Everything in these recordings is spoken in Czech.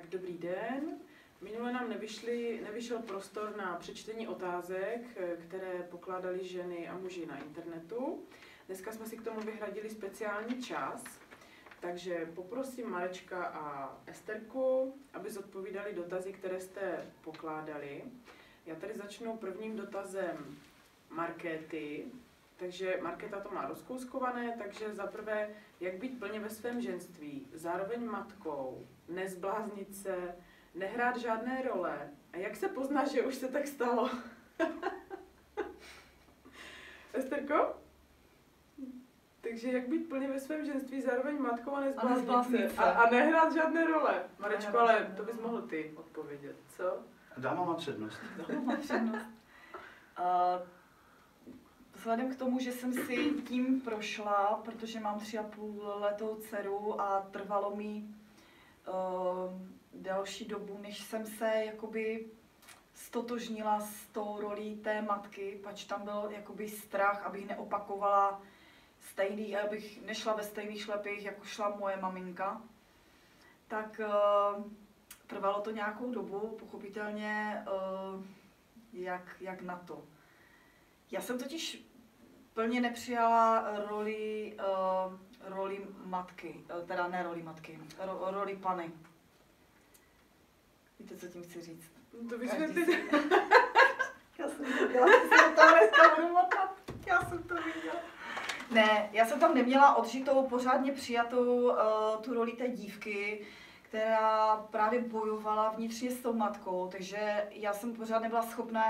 Tak dobrý den. Minule nám nevyšel prostor na přečtení otázek, které pokládaly ženy a muži na internetu. Dneska jsme si k tomu vyhradili speciální čas, takže poprosím Marečka a Esterku, aby zodpovídali dotazy, které jste pokládali. Já tady začnu prvním dotazem Markéty. Takže Markéta to má rozkouskované, takže za prvé, jak být plně ve svém ženství, zároveň matkou, nezbláznit se, nehrát žádné role. A jak se pozná, že už se tak stalo? Esterko? Takže jak být plně ve svém ženství, zároveň matkou a nezbláznit se. A nehrát žádné role. Marečko, ale to bys mohl ty odpovědět, co? Dáma má přednost. Dáma má přednost. Vzhledem k tomu, že jsem si tím prošla, protože mám 3,5letou dceru a trvalo mi delší dobu, než jsem se jakoby stotožnila s tou rolí té matky, pač tam byl jakoby strach, abych neopakovala stejný, abych nešla ve stejných šlepích, jako šla moje maminka. Tak trvalo to nějakou dobu, pochopitelně jak na to. Já jsem totiž plně nepřijala roli matky, teda ne roli matky, roli Pany. Víte, co tím chci říct? To vysvětlit. Já jsem věděla, že se tam dneska budu motat. Já jsem to viděla. Ne, já jsem tam neměla odžitou, pořádně přijatou tu roli té dívky, která právě bojovala vnitřně s tou matkou, takže já jsem pořád nebyla schopná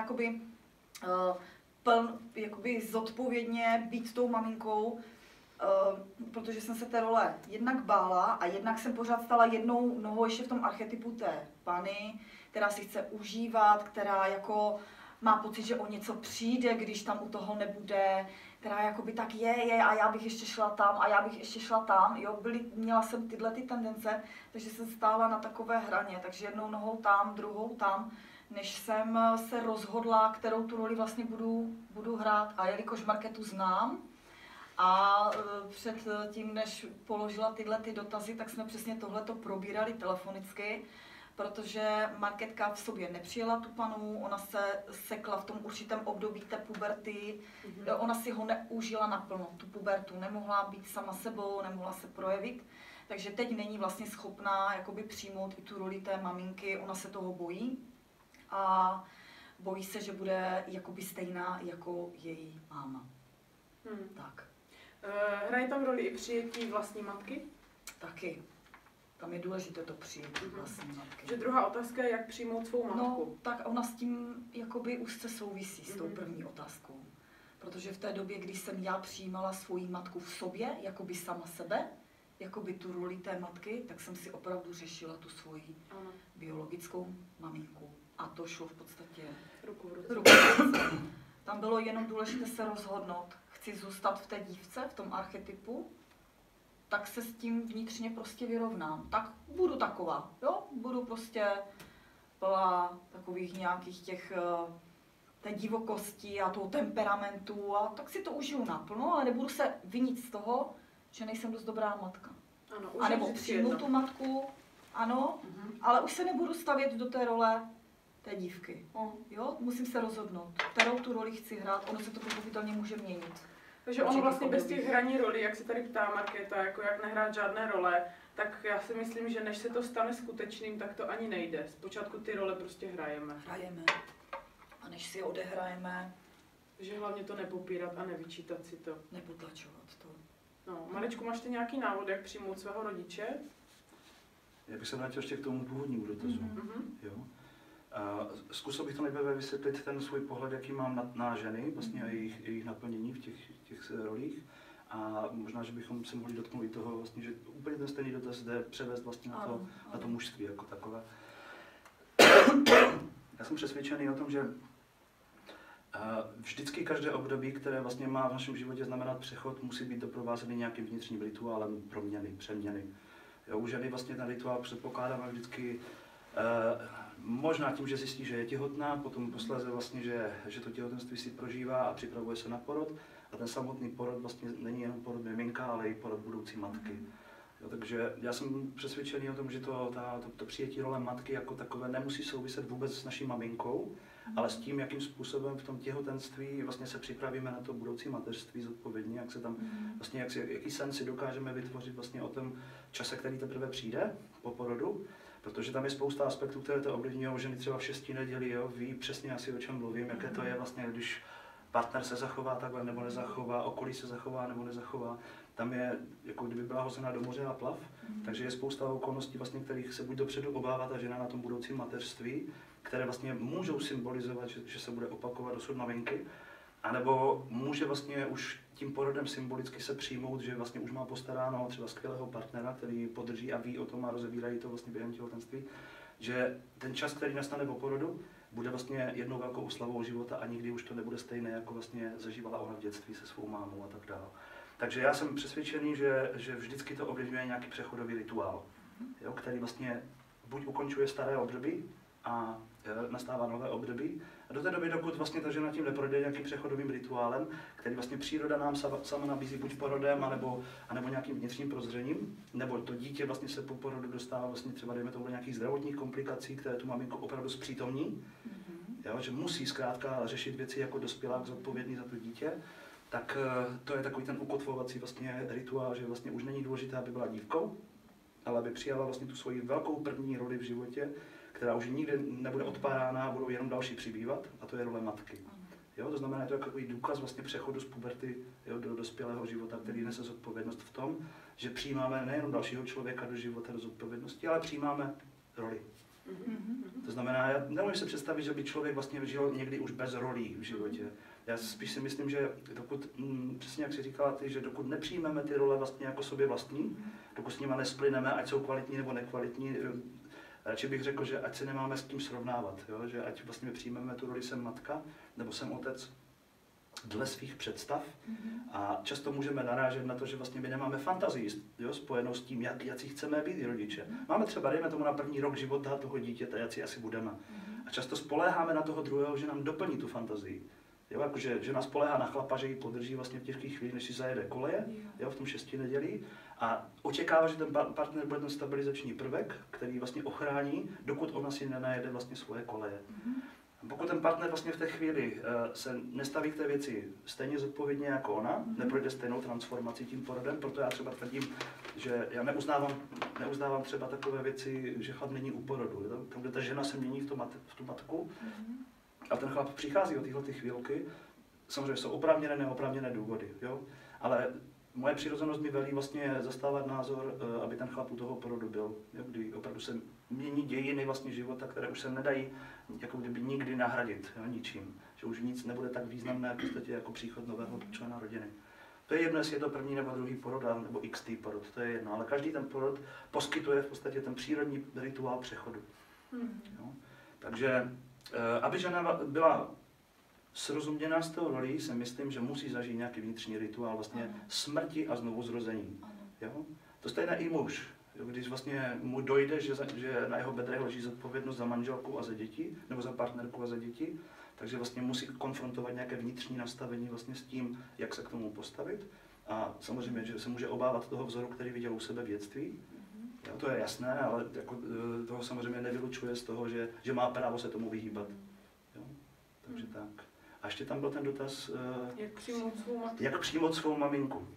jakoby zodpovědně být tou maminkou, protože jsem se té role jednak bála a jednak jsem pořád stala jednou nohou ještě v tom archetypu té Pany, která si chce užívat, která jako má pocit, že o něco přijde, když tam u toho nebude, která jakoby tak je a já bych ještě šla tam a já bych ještě šla tam, jo, měla jsem tyhle ty tendence, takže jsem stála na takové hraně, takže jednou nohou tam, druhou tam, než jsem se rozhodla, kterou tu roli vlastně budu hrát. A jelikož Markétu znám a před tím, než položila tyhle ty dotazy, tak jsme přesně tohleto probírali telefonicky, protože Markétka v sobě nepřijela tu Panu, ona se sekla v tom určitém období té puberty, ona si ho neužila naplno, tu pubertu, nemohla být sama sebou, nemohla se projevit, takže teď není vlastně schopná jakoby přijmout i tu roli té maminky, ona se toho bojí a bojí se, že bude jakoby stejná jako její máma. Tak. Hraje tam roli i přijetí vlastní matky? Taky. Tam je důležité to přijetí vlastní matky. Že druhá otázka je, jak přijmout svou matku. No, tak ona s tím jakoby úzce souvisí s tou první otázkou. Protože v té době, kdy jsem já přijímala svoji matku v sobě, jakoby sama sebe, jakoby tu roli té matky, tak jsem si opravdu řešila tu svoji biologickou maminku. A to šlo v podstatě ruku v ruce. Tam bylo jenom důležité se rozhodnout. Chci zůstat v té dívce, v tom archetypu, tak se s tím vnitřně prostě vyrovnám. Tak budu taková, jo? Budu prostě plná takových nějakých té divokosti a toho temperamentu a tak si to užiju naplno, ale nebudu se vinit z toho, že nejsem dost dobrá matka. Ano, a nebo přijmu tu matku, ano, ale už se nebudu stavět do té role té dívky. Jo? Musím se rozhodnout, kterou tu roli chci hrát, ono se to pochopitelně může měnit. Takže ono vlastně bez těch hraní roli, jak se tady ptá Markéta, jako jak nehrát žádné role, tak já si myslím, že než se to stane skutečným, tak to ani nejde. Zpočátku ty role prostě hrajeme. A než si je odehrajeme. Takže hlavně to nepopírat a nevyčítat si to. Nepotlačovat to. No, Marečku, máš ty nějaký návod, jak přijmout svého rodiče? Já bych se vrátil ještě k tomu původnímu dotazu. Jo? Zkusil bych to nejprve vysvětlit ten svůj pohled, jaký mám na ženy, vlastně a jejich naplnění v těch rolích. A možná, že bychom se mohli dotknout i toho, vlastně, že úplně ten stejný dotaz jde převést vlastně na to mužství jako takové. Já jsem přesvědčený o tom, že vždycky každé období, které vlastně má v našem životě znamenat přechod, musí být doprovázený nějakým vnitřním rituálem přeměny. Jo, u ženy vlastně ten rituál předpokládáme vždycky možná tím, že zjistí, že je těhotná, potom posléze vlastně, že to těhotenství si prožívá a připravuje se na porod. A ten samotný porod vlastně není jenom porod miminka, ale i porod budoucí matky. Jo, takže já jsem přesvědčený o tom, že to přijetí role matky jako takové nemusí souviset vůbec s naší maminkou, ale s tím, jakým způsobem v tom těhotenství vlastně se připravíme na to budoucí mateřství zodpovědně, jak se tam vlastně, jaký sen si dokážeme vytvořit vlastně o tom čase, který teprve přijde po porodu, protože tam je spousta aspektů, které to ovlivňují. Ženy třeba v 6. neděli, jo, ví přesně asi o čem mluvím, jaké to je vlastně, když partner se zachová takhle nebo nezachová, okolí se zachová nebo nezachová. Tam je, jako kdyby byla hozena do moře a plav, takže je spousta okolností, vlastně, kterých se buď dopředu obává ta žena na tom budoucím mateřství, které vlastně můžou symbolizovat, že se bude opakovat osud maminky, anebo může vlastně už tím porodem symbolicky se přijmout, že vlastně už má postaráno třeba skvělého partnera, který podrží a ví o tom a rozebírají to vlastně během těhotenství, že ten čas, který nastane po porodu, bude vlastně jednou velkou oslavou života a nikdy už to nebude stejné, jako vlastně zažívala ona v dětství se svou mámou a tak dále. Takže já jsem přesvědčený, že vždycky to ovlivňuje nějaký přechodový rituál, jo, který vlastně buď ukončuje staré období a nastává nové období. A do té doby, dokud vlastně ta žena tím neprojde nějakým přechodovým rituálem, který vlastně příroda nám sama nabízí buď porodem, anebo nějakým vnitřním prozřením, nebo to dítě vlastně se po porodu dostává vlastně třeba, dejme tomu, do nějakých zdravotních komplikací, které tu maminku opravdu zpřítomní, jo, že musí zkrátka řešit věci jako dospělák zodpovědný za to dítě, tak to je takový ten ukotvovací vlastně rituál, že vlastně už není důležité, aby byla dívkou, ale aby přijala vlastně tu svoji velkou první roli v životě, která už nikdy nebude odpárána a budou jenom další přibývat, a to je role matky. Jo, to znamená, že to je takový důkaz vlastně přechodu z puberty, jo, do dospělého života, který nese zodpovědnost v tom, že přijímáme nejenom dalšího člověka do života, do zodpovědnosti, ale přijímáme roli. To znamená, já nemůžu si představit, že by člověk vlastně žil někdy už bez rolí v životě. Já spíš si myslím, že dokud, přesně jak jsi říkala ty, že dokud nepřijmeme ty role vlastně jako sobě vlastní, dokud s nima nesplyneme, ať jsou kvalitní nebo nekvalitní, radši bych řekl, že ať se nemáme s tím srovnávat, jo? Že ať vlastně přijmeme tu roli jsem matka nebo jsem otec dle svých představ a často můžeme narážet na to, že vlastně my nemáme fantazii, jo, spojenou s tím, jací chceme být rodiče. Máme třeba, dejme tomu na první rok života toho dítěte, jací asi budeme. A často spoléháme na toho druhého, že nám doplní tu fantazii. Jo, jakože žena spoléhá na chlapa, že ji podrží vlastně v těžkých chvílích, než si zajede koleje, jo, v tom 6. nedělí a očekává, že ten partner bude ten stabilizační prvek, který vlastně ochrání, dokud ona si nenajede vlastně svoje koleje. A pokud ten partner vlastně v té chvíli se nestaví k té věci stejně zodpovědně jako ona, neprojde stejnou transformací tím porodem, proto já třeba tvrdím, že já neuznávám třeba takové věci, že chlap není u porodu, tam, kde ta žena se mění v tu matku, a ten chlap přichází o tyhle chvílky, samozřejmě jsou oprávněné, neoprávněné důvody, jo? Ale moje přirozenost mi velí vlastně zastávat názor, aby ten chlap u toho porodu byl, jo? Kdy opravdu se mění dějiny vlastně života, které už se nedají jako kdyby nikdy nahradit, jo? Ničím. Že už nic nebude tak významné v podstatě jako příchod nového člena rodiny. To je jedno, jestli je to první nebo druhý porod, nebo XT porod, to je jedno, ale každý ten porod poskytuje v podstatě ten přírodní rituál přechodu. Jo? Takže aby žena byla srozuměná z toho rolí, si myslím, že musí zažít nějaký vnitřní rituál vlastně smrti a znovuzrození. Jo? To stejné i muž. Jo? Když vlastně mu dojde, že na jeho bedrech leží zodpovědnost za manželku a za děti, nebo za partnerku a za děti, takže vlastně musí konfrontovat nějaké vnitřní nastavení vlastně s tím, jak se k tomu postavit. A samozřejmě, že se může obávat toho vzoru, který viděl u sebe v dětství. Jo, to je jasné, ale jako, toho samozřejmě nevylučuje z toho, že má právo se tomu vyhýbat. Jo? Takže tak. A ještě tam byl ten dotaz, jak přijmout svou maminku.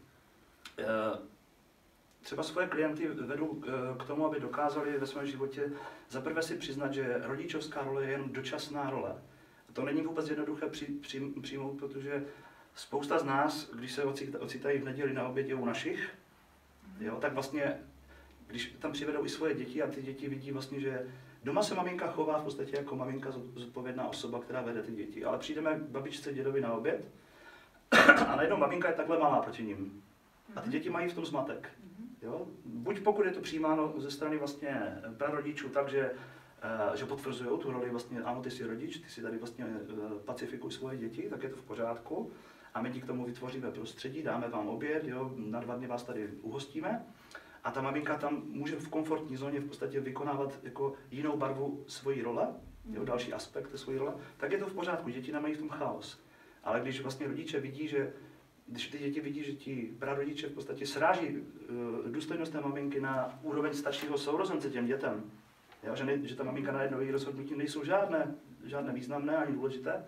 Třeba svoje klienty vedu k tomu, aby dokázali ve svém životě zaprvé si přiznat, že rodičovská role je jen dočasná role. To není vůbec jednoduché přijmout, protože spousta z nás, když se ocitají v neděli na obědě u našich, jo, tak vlastně když tam přivedou i svoje děti a ty děti vidí vlastně, že doma se maminka chová v podstatě jako maminka zodpovědná osoba, která vede ty děti, ale přijdeme k babičce, dědovi na oběd a najednou maminka je takhle malá proti nim. A ty děti mají v tom zmatek. Jo? Buď pokud je to přijímáno ze strany vlastně prarodičů tak, že potvrzují tu roli vlastně, ano, ty jsi rodič, ty si tady vlastně pacifikuj svoje děti, tak je to v pořádku. A my ti k tomu vytvoříme prostředí, dáme vám oběd, jo, na 2 dny vás tady uhostíme. A ta maminka tam může v komfortní zóně v podstatě vykonávat jako jinou barvu svojí role, jo, další aspekt svojí role, tak je to v pořádku, děti nemají v tom chaos. Ale když vlastně rodiče vidí, že když ty děti vidí, že ti prarodiče v podstatě sráží důstojnost té maminky na úroveň staršího sourozence těm dětem, jo? Že ta maminka najednou její rozhodnutí nejsou žádné významné ani důležité,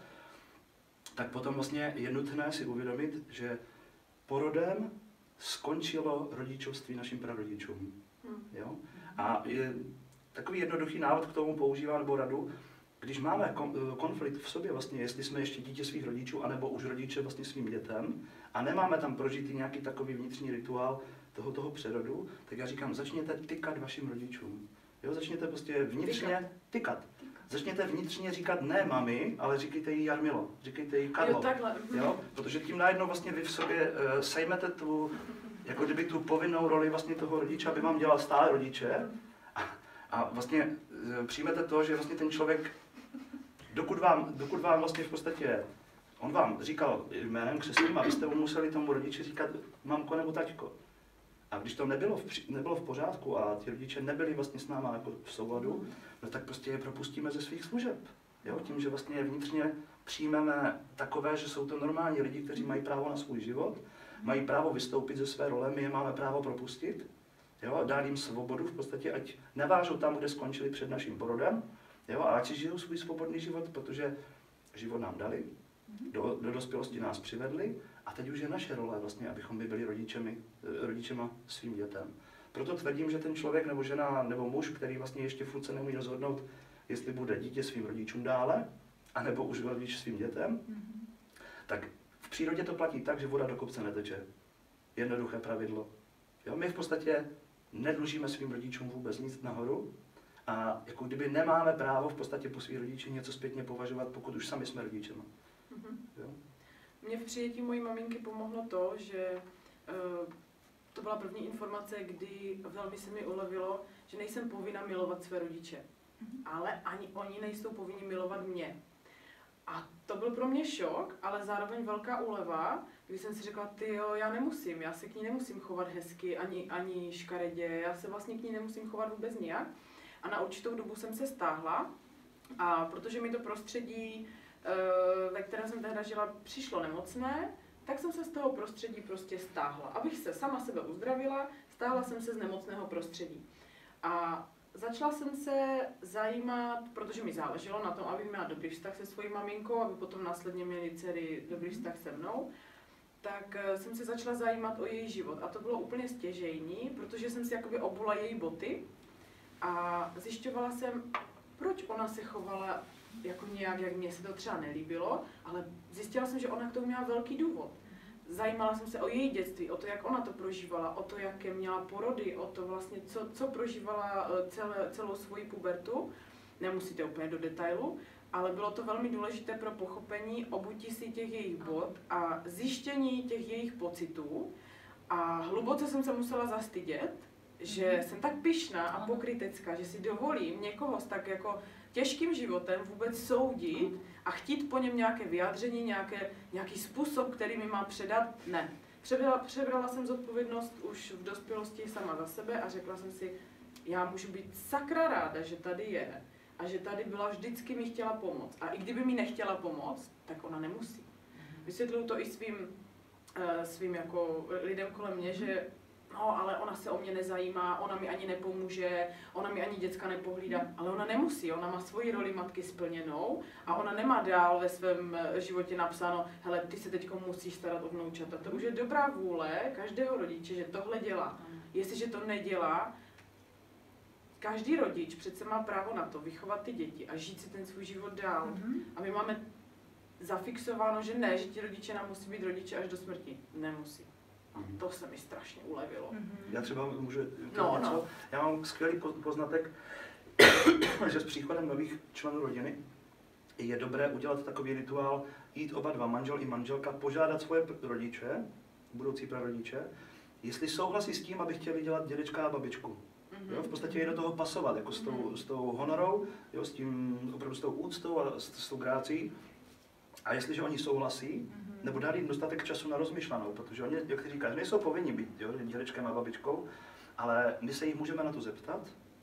tak potom vlastně je nutné si uvědomit, že porodem skončilo rodičovství našim prarodičům. Jo? A je takový jednoduchý návod k tomu používá nebo radu, když máme konflikt v sobě, vlastně, jestli jsme ještě dítě svých rodičů, anebo už rodiče vlastně svým dětem, a nemáme tam prožitý nějaký takový vnitřní rituál toho přerodu, tak já říkám, začněte tykat vašim rodičům. Jo, začněte prostě vnitřně tykat. Začněte vnitřně říkat ne mami, ale říkejte jí Jarmilo, říkejte jí Karlo. Jo, takhle. Jo, protože tím najednou vlastně vy v sobě sejmete tu, jako kdyby tu povinnou roli vlastně toho rodiče, aby vám dělal stále rodiče. A vlastně přijmete to, že vlastně ten člověk, dokud vám vlastně v podstatě, on vám říkal jménem křestním a vy jste mu museli tomu rodiči říkat mamko nebo taťko. A když to nebylo v pořádku a ti rodiče nebyli vlastně s náma jako v souladu, no tak prostě je propustíme ze svých služeb. Jo? Tím, že vlastně vnitřně přijmeme takové, že jsou to normální lidi, kteří mají právo na svůj život, mají právo vystoupit ze své role, my je máme právo propustit, jo? Dát jim svobodu v podstatě, ať nevážou tam, kde skončili před naším porodem, jo? A ať si žijou svůj svobodný život, protože život nám dali, do dospělosti nás přivedli a teď už je naše role vlastně, abychom my byli rodičema svým dětem. Proto tvrdím, že ten člověk nebo žena nebo muž, který vlastně ještě furt se neumí rozhodnout, jestli bude dítě svým rodičům dále, anebo už rodič svým dětem, tak v přírodě to platí tak, že voda do kopce neteče. Jednoduché pravidlo. Jo? My v podstatě nedlužíme svým rodičům vůbec nic nahoru a jako kdyby nemáme právo v podstatě po svých rodiči něco zpětně považovat, pokud už sami jsme rodičema. Jo? Mně v přijetí mojí maminky pomohlo to, že to byla první informace, kdy velmi se mi ulevilo, že nejsem povinna milovat své rodiče, ale ani oni nejsou povinni milovat mě. A to byl pro mě šok, ale zároveň velká úleva, když jsem si řekla, tyjo, já se k ní nemusím chovat hezky, ani škaredě, já se vlastně k ní nemusím chovat vůbec nijak. A na určitou dobu jsem se stáhla, a protože mi to prostředí, ve kterém jsem tehdy žila, přišlo nemocné, tak jsem se z toho prostředí prostě stáhla. Abych se sama sebe uzdravila, stáhla jsem se z nemocného prostředí. A začala jsem se zajímat, protože mi záleželo na tom, abych měla dobrý vztah se svojí maminkou, aby potom následně měly dcery dobrý vztah se mnou, tak jsem se začala zajímat o její život. A to bylo úplně stěžejní, protože jsem si jakoby obula její boty a zjišťovala jsem, proč ona se chovala jako nějak, jak mně se to třeba nelíbilo, ale zjistila jsem, že ona k tomu měla velký důvod. Zajímala jsem se o její dětství, o to, jak ona to prožívala, o to, jaké měla porody, o to vlastně, co prožívala celou svoji pubertu. Nemusíte úplně do detailu, ale bylo to velmi důležité pro pochopení obutí si těch jejich bod a zjištění těch jejich pocitů. A hluboce jsem se musela zastydět, že jsem tak pyšná a pokrytecká, že si dovolím někoho s tak jako těžkým životem vůbec soudit a chtít po něm nějaké vyjádření, nějaký způsob, který mi má předat. Ne. Přebrala jsem zodpovědnost už v dospělosti sama za sebe a řekla jsem si, já můžu být sakra ráda, že tady je a že tady byla, vždycky mi chtěla pomoct. A i kdyby mi nechtěla pomoct, tak ona nemusí. Vysvětluju to i svým jako lidem kolem mě, že no, ale ona se o mě nezajímá, ona mi ani nepomůže, ona mi ani děcka nepohlídá, ale ona nemusí, ona má svoji roli matky splněnou a ona nemá dál ve svém životě napsáno, hele, ty se teď musíš starat o vnoučata. To už je dobrá vůle každého rodiče, že tohle dělá. Jestliže to nedělá, každý rodič přece má právo na to vychovat ty děti a žít si ten svůj život dál. A my máme zafixováno, že ne, že ti rodiče nám musí být rodiče až do smrti. Nemusí. A to se mi strašně ulevilo. Já třeba můžu něco. Já mám skvělý poznatek, že s příchodem nových členů rodiny je dobré udělat takový rituál, jít oba dva, manžel i manželka, požádat svoje rodiče, budoucí prarodiče, jestli souhlasí s tím, aby chtěli dělat dědečka a babičku. Jo, v podstatě je do toho pasovat, jako s tou honorou, jo, s tím opravdu s tou úctou a s tou grácií. A jestliže oni souhlasí, nebo dát jim dostatek času na rozmyšlenou, protože oni, jak ty říkáš, nejsou povinni být, jo, dědečkem a babičkou, ale my se jich můžeme na to zeptat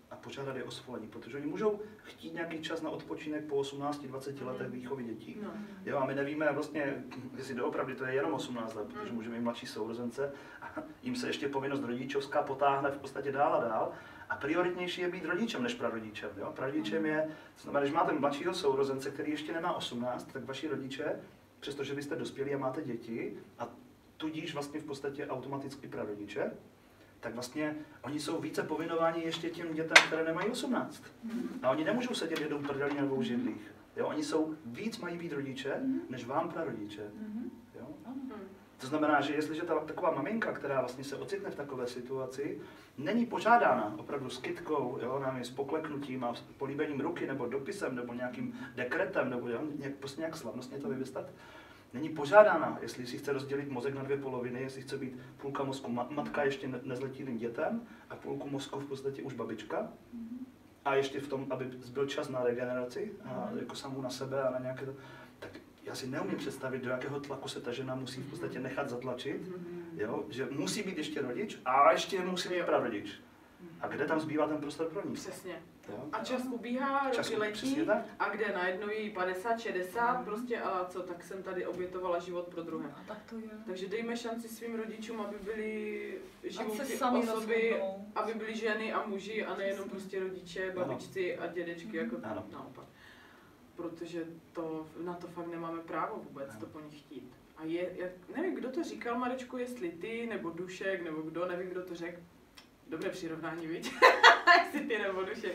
a požádat je o svolení, protože oni můžou chtít nějaký čas na odpočinek po 18-20 letech výchovy dětí. No. Jo, a my nevíme vlastně, jestli doopravdy to je jenom 18 let, protože můžeme mít mladší sourozence a jim se ještě povinnost rodičovská potáhne v podstatě dál a dál. A prioritnější je být rodičem než prarodičem. Jo? Prarodičem je, to znamená, když máte mladšího sourozence, který ještě nemá 18, tak vaši rodiče, přestože vy jste dospělí a máte děti, a tudíž vlastně v podstatě automaticky prarodiče, tak vlastně oni jsou více povinováni ještě těm dětem, které nemají 18. A oni nemůžou sedět jednou prdelí na dvou židlích. Jo? Oni jsou víc mají být rodiče, než vám prarodiče. Jo? To znamená, že jestliže taková maminka, která vlastně se ocitne v takové situaci, není požádána opravdu s kytkou, jo, nevím, s pokleknutím a políbením ruky, nebo dopisem, nebo nějakým dekretem, nebo jo, prostě nějak slavnostně to vyvystat, není požádána, jestli si chce rozdělit mozek na dvě poloviny, jestli chce být půlka mozku matka ještě nezletilým dětem a půlku mozku v podstatě už babička. A ještě v tom, aby byl čas na regeneraci, a jako samou na sebe a na nějaké to, tak já si neumím představit, do jakého tlaku se ta žena musí v podstatě nechat zatlačit, jo? Že musí být ještě rodič a ještě musí být prarodič. A kde tam zbývá ten prostor pro ní? Přesně. Jo? A čas ubíhá, roky letí a kde najednou je 50, 60 prostě a co, tak jsem tady obětovala život pro druhé. A tak to je. Takže dejme šanci svým rodičům, aby byli živoucí sami osoby, rozhodnou. aby byli ženy a muži a nejenom prostě rodiče, babičci a dědečky, jako naopak. Protože na to fakt nemáme právo vůbec to po nich chtít. A nevím, kdo to říkal, Marečku, jestli ty, nebo Dušek, nebo kdo, nevím, kdo to řekl. Dobré přirovnání, viď? Jestli ty nebo Dušek.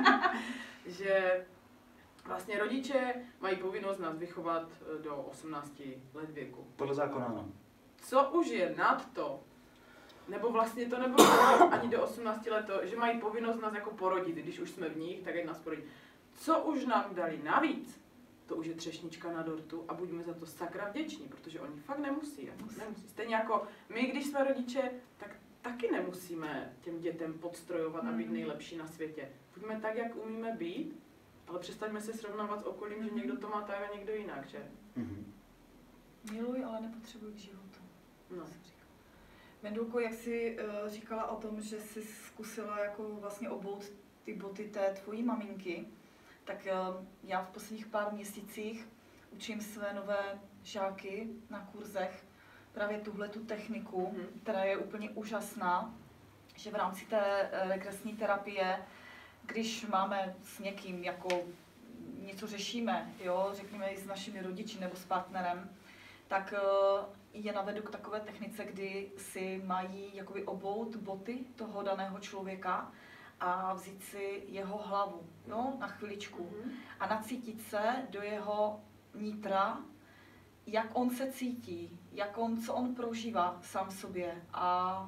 Že vlastně rodiče mají povinnost nás vychovat do 18 let věku. Podle zákona, ano. Co už je nad to, nebo vlastně to nebylo ani do 18 let, že mají povinnost nás jako porodit, když už jsme v nich, tak ať nás porodí. Co už nám dali navíc, to už je třešnička na dortu a buďme za to sakra vděční, protože oni fakt nemusí. Stejně jako my, když jsme rodiče, tak taky nemusíme těm dětem podstrojovat a být nejlepší na světě. Buďme tak, jak umíme být, ale přestaňme se srovnávat s okolím, že někdo to má tak a někdo jinak, že? Miluj, ale nepotřebuj k životu. No. Mendulko, jak jsi říkala o tom, že jsi zkusila jako vlastně obout ty boty té tvojí maminky, tak já v posledních pár měsících učím své nové žáky na kurzech právě tuhletu techniku, která je úplně úžasná, že v rámci té regresní terapie, když máme s někým jako něco řešíme, jo, řekněme i s našimi rodiči nebo s partnerem, tak je navedu k takové technice, kdy si mají jakoby obout boty toho daného člověka a vzít si jeho hlavu, jo, na chviličku a nacítit se do jeho nitra, jak on se cítí, co on prožívá sám sobě a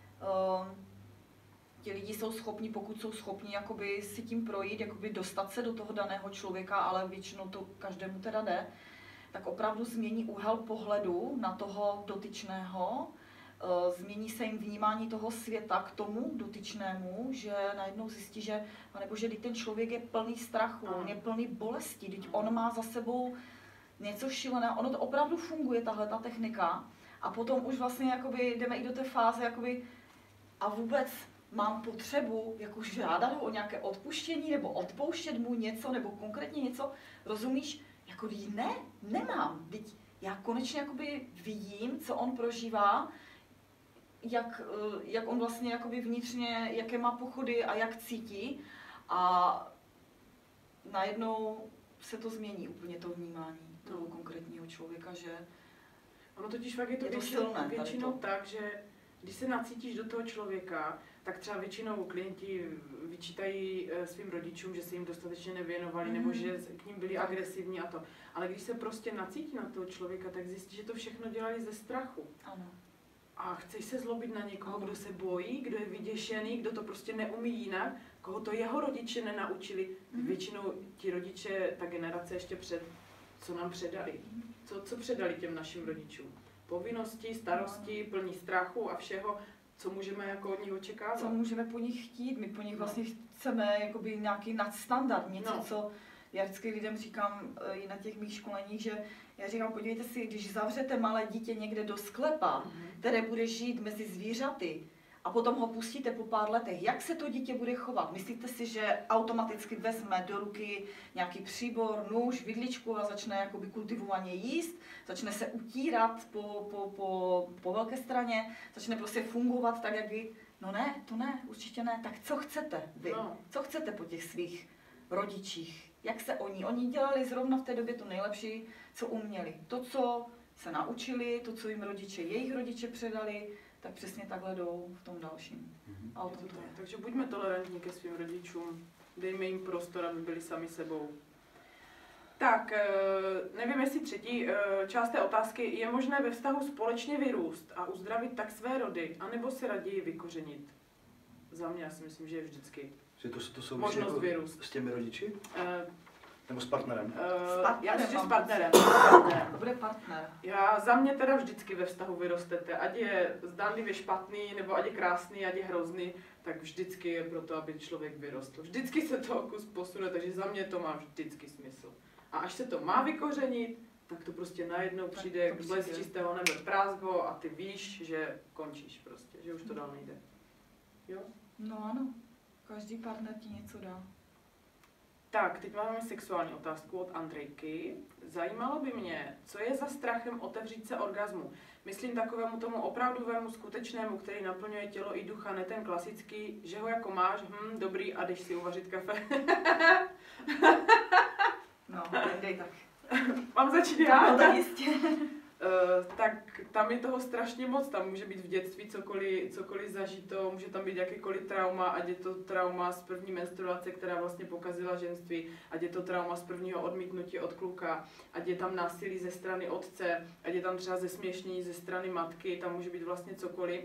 ti lidi jsou schopni, pokud jsou schopni jakoby si tím projít, jakoby dostat se do toho daného člověka, ale většinou to každému teda jde, tak opravdu změní úhel pohledu na toho dotyčného, změní se jim vnímání toho světa k tomu dotyčnému, že najednou zjistí, že ten člověk je plný strachu, on je plný bolesti, teď on má za sebou něco šíleného, ono to opravdu funguje, tahle ta technika, a potom už vlastně jakoby jdeme i do té fáze, jakoby, a vůbec mám potřebu jako žádat o nějaké odpuštění, nebo odpouštět mu něco, nebo konkrétně něco, rozumíš? Jako nemám, teď já konečně jakoby vidím, co on prožívá, jak on vlastně jakoby vnitřně, jaké má pochody a jak cítí, a najednou se to změní úplně to vnímání toho konkrétního člověka, že ono totiž fakt je to většinou tak, že když se nacítíš do toho člověka, tak třeba většinou klienti vyčítají svým rodičům, že se jim dostatečně nevěnovali, nebo že k ním byli agresivní a to. Ale když se prostě nacítí na toho člověka, tak zjistí, že to všechno dělali ze strachu. Ano. A chceš se zlobit na někoho, kdo se bojí, kdo je vyděšený, kdo to prostě neumí jinak, koho to jeho rodiče nenaučili. Většinou ti rodiče, ta generace ještě co nám předali. Co předali těm našim rodičům? Povinnosti, starosti, plní strachu a všeho, co můžeme jako od nich očekávat. Co můžeme po nich chtít? My po nich vlastně chceme jakoby nějaký nadstandard, něco, co já vždycky lidem říkám i na těch mých školeních, že já říkám, podívejte si, když zavřete malé dítě někde do sklepa, které bude žít mezi zvířaty a potom ho pustíte po pár letech, jak se to dítě bude chovat? Myslíte si, že automaticky vezme do ruky nějaký příbor, nůž, vidličku a začne jakoby kultivovaně jíst, začne se utírat po velké straně, začne prostě fungovat tak, jak vy? No ne, to ne, určitě ne. Tak co chcete vy? No. Co chcete po těch svých rodičích? Jak se oni dělali zrovna v té době to nejlepší, co uměli. To, co se naučili, to, co jim jejich rodiče předali, tak přesně takhle jdou v tom dalším. A o tom to je. Takže buďme tolerantní ke svým rodičům, dejme jim prostor, aby byli sami sebou. Tak, nevím, jestli třetí část té otázky, je možné ve vztahu společně vyrůst a uzdravit tak své rody, anebo se raději vykořenit? Za mě, já si myslím, že je vždycky Že to souvisí možnost jako vyrůst. s těmi rodiči? Nebo s partnerem? Já myslím, že s partnerem. To bude partner. Za mě teda vždycky ve vztahu vyrostete, ať je zdánlivě špatný, nebo ať je krásný, ať je hrozný, tak vždycky je pro to, aby člověk vyrostl. Vždycky se to kus posune, takže za mě to má vždycky smysl. A až se to má vykořenit, tak to prostě najednou přijde k blesk čistého nebe prázdno a ty víš, že končíš prostě, že už to dál nejde. Jo? No ano, každý partner ti něco dá. Tak, teď máme sexuální otázku od Andrejky. Zajímalo by mě, co je za strachem otevřít se orgazmu. Myslím takovému tomu opravdovému, skutečnému, který naplňuje tělo i ducha, ne ten klasický, že ho jako máš, dobrý, a jdeš si uvařit kafe. No, dej tak. Mám začít já? No, tak jistě. Tak tam je toho strašně moc, tam může být v dětství cokoliv zažito, může tam být jakýkoliv trauma, ať je to trauma z první menstruace, která vlastně pokazila ženství, ať je to trauma z prvního odmítnutí od kluka, ať je tam násilí ze strany otce, ať je tam třeba zesměšnění ze strany matky, tam může být vlastně cokoliv.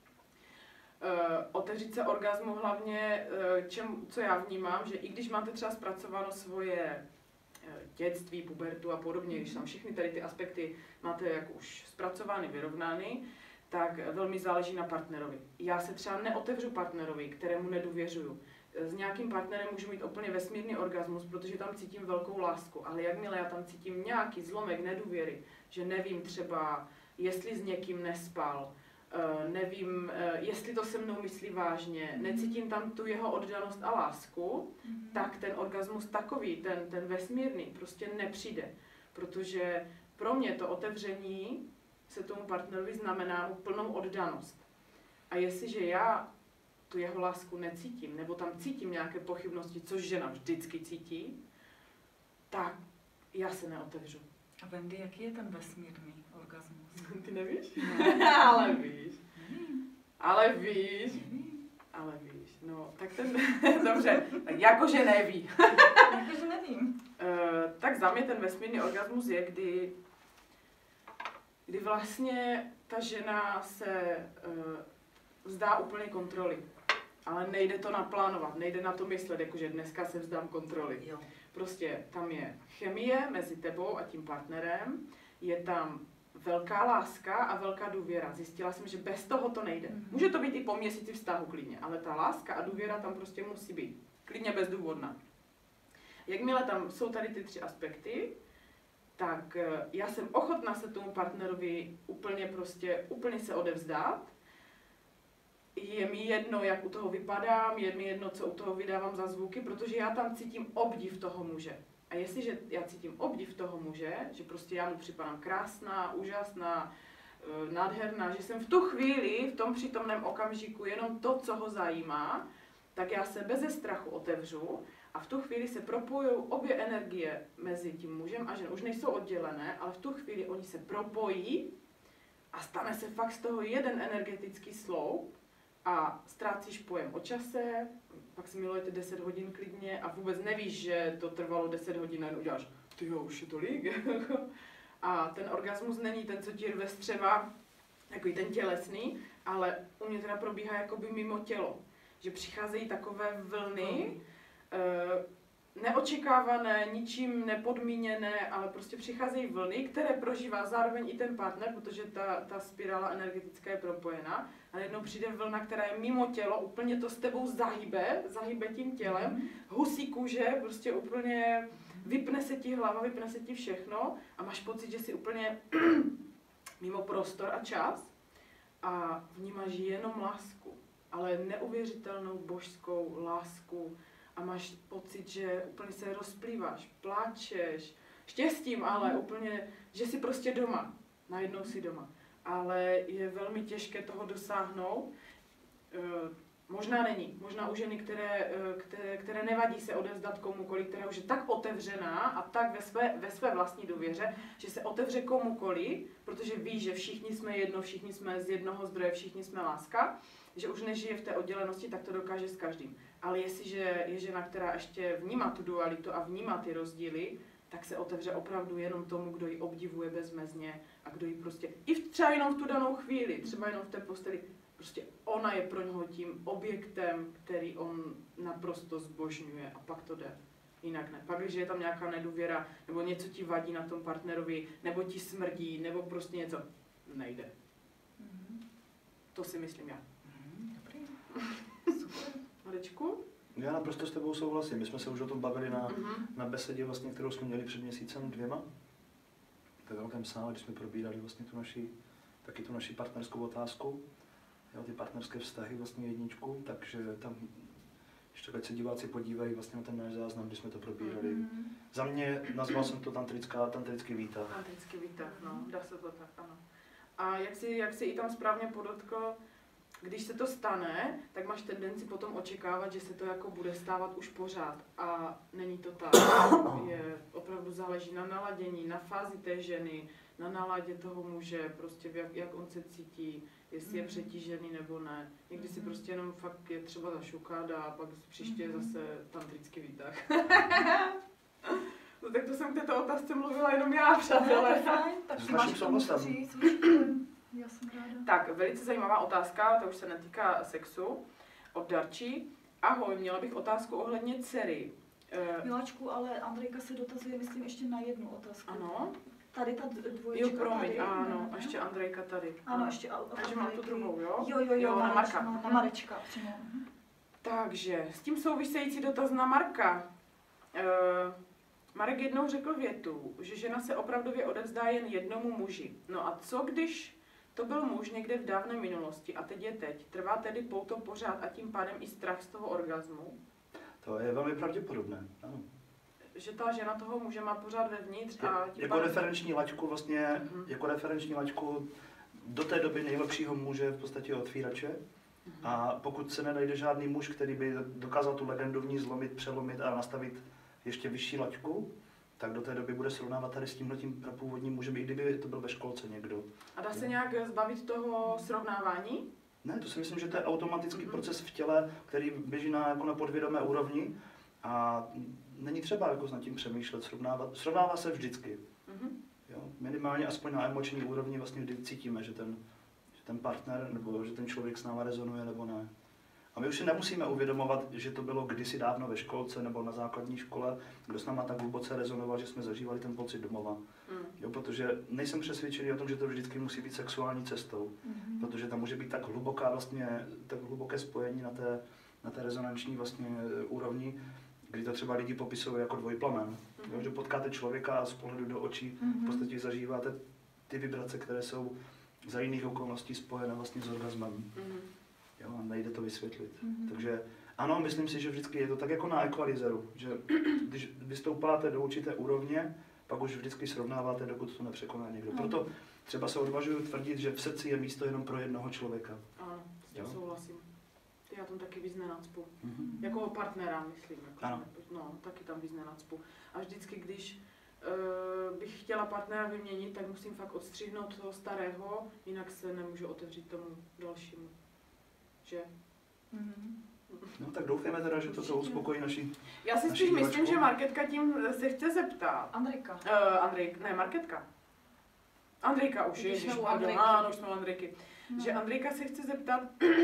Otevřít se orgazmu hlavně, co já vnímám, že i když máte třeba zpracováno svoje dětství, pubertu a podobně, když tam všechny tady ty aspekty máte jako už zpracovány, vyrovnány, tak velmi záleží na partnerovi. Já se třeba neotevřu partnerovi, kterému nedůvěřuju. S nějakým partnerem můžu mít úplně vesmírný orgasmus, protože tam cítím velkou lásku, ale jakmile já tam cítím nějaký zlomek nedůvěry, že nevím třeba, jestli s někým nespal, nevím, jestli to se mnou myslí vážně, necítím tam tu jeho oddanost a lásku, tak ten orgasmus takový, ten vesmírný, prostě nepřijde. Protože pro mě to otevření se tomu partnerovi znamená plnou oddanost. A jestliže já tu jeho lásku necítím, nebo tam cítím nějaké pochybnosti, což žena vždycky cítí, tak já se neotevřu. A Wendy, jaký je ten vesmírný orgasmus? Ty nevíš? No. Ale víš. Ale víš. Ale víš. No, tak ten... Dobře, tak jakože neví. Jakože nevím. Tak za mě ten vesmírný orgasmus je, kdy vlastně ta žena se vzdá úplně kontroly. Ale nejde to naplánovat, nejde na to myslet, jakože dneska se vzdám kontroly. Jo. Prostě tam je chemie mezi tebou a tím partnerem, je tam velká láska a velká důvěra. Zjistila jsem, že bez toho to nejde. Může to být i po měsíci vztahu klidně, ale ta láska a důvěra tam prostě musí být. Klidně bezdůvodná. Jakmile tam jsou tady ty tři aspekty, tak já jsem ochotná se tomu partnerovi úplně se odevzdat. Je mi jedno, jak u toho vypadám, je mi jedno, co u toho vydávám za zvuky, protože já tam cítím obdiv toho muže. A jestliže já cítím obdiv toho muže, že prostě já mu připadám krásná, úžasná, nádherná, že jsem v tu chvíli, v tom přítomném okamžiku jenom to, co ho zajímá, tak já se beze strachu otevřu a v tu chvíli se propojují obě energie mezi tím mužem a ženou. Už nejsou oddělené, ale v tu chvíli oni se propojí a stane se fakt z toho jeden energetický sloup a ztrácíš pojem o čase, pak si milujete 10 hodin klidně a vůbec nevíš, že to trvalo 10 hodin a jen uděláš, tyjo, už je tolik. A ten orgasmus není ten, co ti rve střeva, takový ten tělesný, ale u mě teda probíhá jakoby mimo tělo. Že přicházejí takové vlny, neočekávané, ničím nepodmíněné, ale prostě přicházejí vlny, které prožívá zároveň i ten partner, protože ta spirála energetická je propojená. A najednou přijde vlna, která je mimo tělo, úplně to s tebou zahybe tím tělem, husí kůže, prostě úplně vypne se ti hlava, vypne se ti všechno a máš pocit, že jsi úplně mimo prostor a čas a vnímáš jenom lásku. ale neuvěřitelnou božskou lásku a máš pocit, že úplně se rozplýváš, pláčeš, štěstím, ale úplně, že jsi prostě doma, najednou si doma. Ale je velmi těžké toho dosáhnout. Možná není. Možná u ženy, které nevadí se odevzdat komukoliv, která už je tak otevřená a tak ve své vlastní důvěře, že se otevře komukoliv, protože ví, že všichni jsme jedno, všichni jsme z jednoho zdroje, všichni jsme láska, že už nežije v té oddělenosti, tak to dokáže s každým. Ale jestliže je žena, která ještě vnímá tu dualitu a vnímá ty rozdíly, tak se otevře opravdu jenom tomu, kdo ji obdivuje bezmezně a kdo ji prostě, i třeba jenom v tu danou chvíli, třeba jenom v té posteli, prostě ona je pro něho tím objektem, který on naprosto zbožňuje a pak to jde. Jinak ne. Pak, když je tam nějaká nedůvěra, nebo něco ti vadí na tom partnerovi, nebo ti smrdí, nebo prostě něco, nejde. To si myslím já. Dobrý. Super. Marečku? Já naprosto s tebou souhlasím. My jsme se už o tom bavili na besedě, vlastně, kterou jsme měli před měsícem 2. Ve velkém sále, když jsme probírali vlastně tu naši partnerskou otázku. Jo, ty partnerské vztahy, vlastně 1, takže tam ještě ať se diváci podívají vlastně na ten náš záznam, když jsme to probírali. Za mě nazval jsem to tantrický výtah. Tantrický výtah, no, dá se to tak, ano. A jak si i tam správně podotkl, když se to stane, tak máš tendenci potom očekávat, že se to jako bude stávat už pořád. A není to tak. Je opravdu záleží na naladění, na fázi té ženy, na náladě toho muže, prostě jak on se cítí, jestli je přetížený nebo ne. Někdy si prostě jenom fakt je třeba zašukat a pak příště zase tantrický výtah. No tak to jsem k této otázce mluvila jenom já, přátelé. Tak S ty naším máš k tomu souhlasem. říct, já jsem ráda. Tak, velice zajímavá otázka, to už se netýká sexu, od Darči. Ahoj, měla bych otázku ohledně dcery. Miláčku, ale Andrejka se dotazuje, myslím, ještě na jednu otázku. Ano. Tady ta dvoječka. Jo, promiň, tady, ano, ne? a ještě Andrejka tady. Ano, ještě Takže mám tu druhou, jo? Jo, na Marka. Na Marečka, přímo. Takže, s tím související dotaz na Marka. Marek jednou řekl větu, že žena se opravdově odevzdá jen jednomu muži. No a co když to byl muž někde v dávné minulosti a teď je teď? Trvá tedy pouto pořád a tím pádem i strach z toho orgazmu? To je velmi pravděpodobné, ano. Že ta žena toho muže má pořád vevnitř a tím Jako pádem... referenční laťku vlastně, jako referenční laťku do té doby nejlepšího muže v podstatě otvírače. A pokud se nenajde žádný muž, který by dokázal tu legendu v ní zlomit, přelomit a nastavit ještě vyšší laťku, tak do té doby bude srovnávat tady s tímhletím prapůvodním mužem, i kdyby to byl ve školce někdo. A dá se nějak zbavit toho srovnávání? Ne, to si myslím, že to je automatický proces v těle, který běží jako na podvědomé úrovni a není třeba jako nad tím přemýšlet, srovnává se vždycky. Jo? Minimálně aspoň na emoční úrovni vlastně vždy cítíme, že ten partner nebo že ten člověk s náma rezonuje nebo ne. A my už si nemusíme uvědomovat, že to bylo kdysi dávno ve školce nebo na základní škole, kdo s náma tak hluboce rezonoval, že jsme zažívali ten pocit domova. Jo, protože nejsem přesvědčený o tom, že to vždycky musí být sexuální cestou, protože tam může být tak hluboké spojení na té rezonanční vlastně úrovni, kdy to třeba lidi popisují jako dvojplamen. Jo, že potkáte člověka a z pohledu do očí v podstatě zažíváte ty vibrace, které jsou za jiných okolností spojené vlastně s orgasmem. Jo, a nejde to vysvětlit. Takže ano, myslím si, že vždycky je to tak jako na ekvalizeru, že když vystoupáte do určité úrovně, pak už vždycky srovnáváte, dokud to nepřekoná někdo. Proto třeba se odvažuji tvrdit, že v srdci je místo jenom pro jednoho člověka. Ano, s tím souhlasím. Já tam taky víc nenacpu. Jako partnera, myslím. Jako, no, taky tam víc nenacpu. A vždycky, když bych chtěla partnera vyměnit, tak musím fakt odstřihnout toho starého, jinak se nemůžu otevřít tomu dalšímu. Že? No tak doufáme teda, že to uspokojí naši. Já si spíš myslím, že Marketka tím se chce zeptat. Andrejka. Marketka. Andrejka už je, ano, už jsme u Andrejky. Že Andrejka se chce zeptat,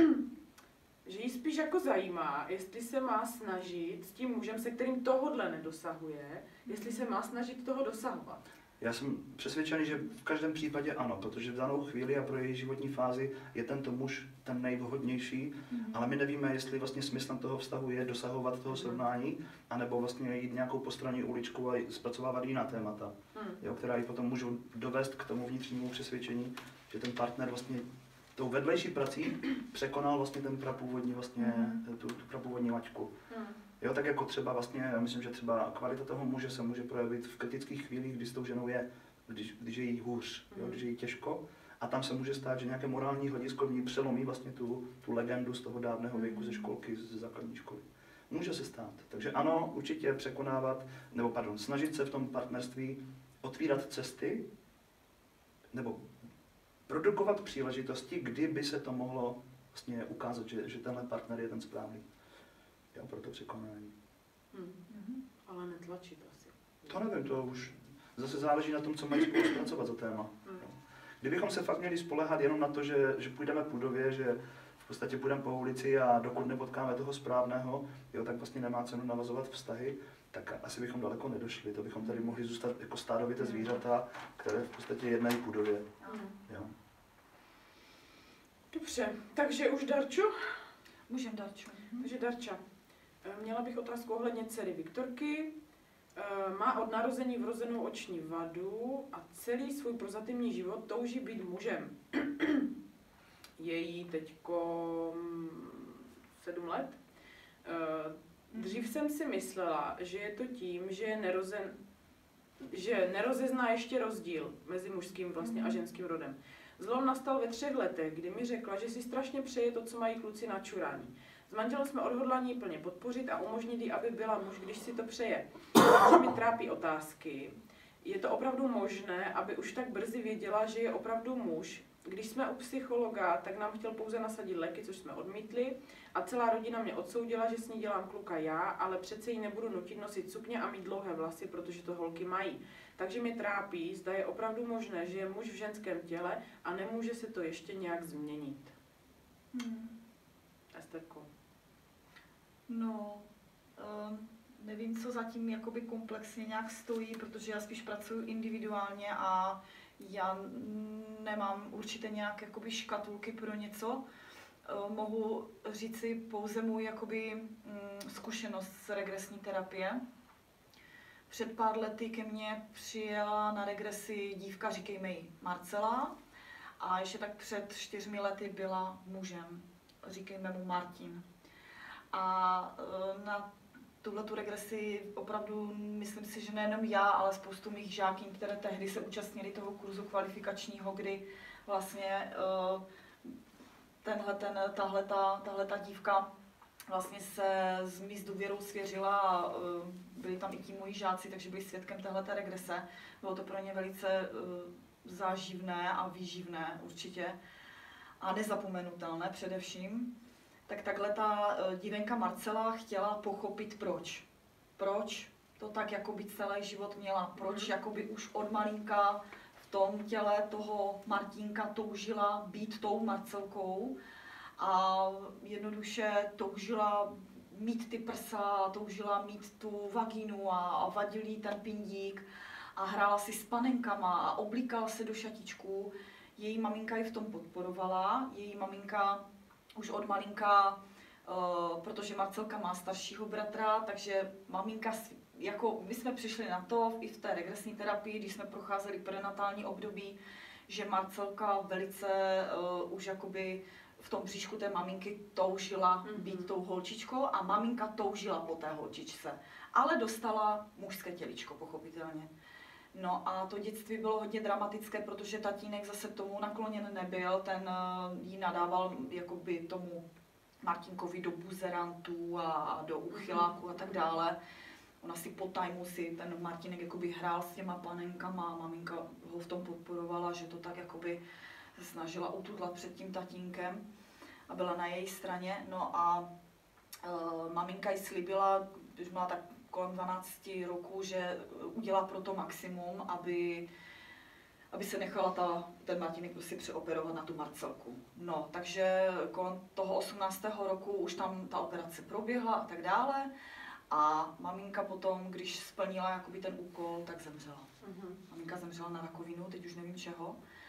že jí spíš jako zajímá, jestli se má snažit s tím mužem, se kterým tohodle nedosahuje, jestli se má snažit toho dosahovat. Já jsem přesvědčený, že v každém případě ano, protože v danou chvíli a pro její životní fázi je tento muž ten nejvhodnější, ale my nevíme, jestli vlastně smyslem toho vztahu je dosahovat toho srovnání, anebo vlastně jít nějakou postranní uličku a zpracovávat jiná témata, jo, která ji potom můžou dovést k tomu vnitřnímu přesvědčení, že ten partner vlastně tou vedlejší prací překonal vlastně ten prapůvodní vlastně, tu prapůvodní laťku. Jo, tak jako třeba vlastně, já myslím, že třeba kvalita toho muže se může projevit v kritických chvílích, kdy s tou ženou je, když je jí hůř, jo, když je jí těžko. A tam se může stát, že nějaké morální hledisko v ní přelomí vlastně tu legendu z toho dávného věku ze školky, ze základní školy. Může se stát. Takže ano, určitě překonávat, snažit se v tom partnerství otvírat cesty, nebo produkovat příležitosti, kdy by se to mohlo vlastně ukázat, že tenhle partner je ten správný. Jo, pro to překonání. Ale netlačit asi. To nevím, to už zase záleží na tom, co mají spolupracovat za téma. Kdybychom se fakt měli spoléhat jenom na to, že půjdeme půdově, že v podstatě půjdeme po ulici a dokud nepotkáme toho správného, jo, tak vlastně nemá cenu navazovat vztahy, tak asi bychom daleko nedošli. To bychom tady mohli zůstat jako stádovité zvířata, které v podstatě jednají půdově. Jo. Dobře, takže už Darču? Můžem Darču. Takže Darča, měla bych otázku ohledně dcery Viktorky. Má od narození vrozenou oční vadu a celý svůj prozatímní život touží být mužem. Je jí teďko 7 let. Dřív jsem si myslela, že je to tím, že nerozezná ještě rozdíl mezi mužským vlastně a ženským rodem. Zlom nastal ve 3 letech, kdy mi řekla, že si strašně přeje to, co mají kluci na čurání. S manželem jsme odhodlaní plně podpořit a umožnit jí, aby byla muž, když si to přeje. Takže mi trápí otázky. Je to opravdu možné, aby už tak brzy věděla, že je opravdu muž? Když jsme u psychologa, tak nám chtěl pouze nasadit léky, což jsme odmítli. A celá rodina mě odsoudila, že s ní dělám kluka já, ale přece jí nebudu nutit nosit sukně a mít dlouhé vlasy, protože to holky mají. Takže mě trápí, zda je opravdu možné, že je muž v ženském těle a nemůže se to ještě nějak změnit. Esterko. No, nevím, co zatím jakoby komplexně nějak stojí, protože já spíš pracuji individuálně a já nemám určitě nějak jakoby škatulky pro něco. Mohu říci pouze můj jakoby zkušenost z regresní terapie. Před pár lety ke mně přijela na regresi dívka, říkejme jí Marcela, a ještě tak před 4 lety byla mužem, říkejme mu Martin. A na tuhletu regresi opravdu myslím si, že nejenom já, ale spoustu mých žáků, které tehdy se účastnili toho kurzu kvalifikačního, kdy vlastně tahleta dívka vlastně se s mý s důvěrou svěřila a byli tam i ti moji žáci, takže byli svědkem téhleté regrese. Bylo to pro ně velice záživné a výživné určitě a nezapomenutelné především. Tak takhle ta dívenka Marcela chtěla pochopit proč. Proč to tak jakoby celý život měla, proč jakoby už od malinka v tom těle toho Martínka toužila být tou Marcelkou a jednoduše toužila mít ty prsa, toužila mít tu vagínu a vadil jí ten pindík a hrála si s panenkama a oblíkala se do šatičků. Její maminka ji v tom podporovala, její maminka už od malinka, protože Marcelka má staršího bratra, takže maminka, jako my jsme přišli na to i v té regresní terapii, když jsme procházeli prenatální období, že Marcelka velice už jakoby v tom bříšku té maminky toužila být tou holčičkou a maminka toužila po té holčičce, ale dostala mužské těličko, pochopitelně. No a to dětství bylo hodně dramatické, protože tatínek zase tomu nakloněn nebyl, ten jí nadával jakoby tomu Martinkovi do buzerantů a do uchyláků a tak dále. Ona si po tajmu ten Martinek jakoby hrál s těma panenkama a maminka ho v tom podporovala, že to tak jakoby snažila ututlat před tím tatínkem a byla na její straně. No a maminka jí slíbila, když byla tak kolem 12 roků, že udělá pro to maximum, aby se nechala ten Martinek prostě přeoperovat na tu Marcelku. No, takže kolem toho 18. roku už tam ta operace proběhla a tak dále. A maminka potom, když splnila jakoby ten úkol, tak zemřela. Maminka zemřela na rakovinu, teď už nevím čeho.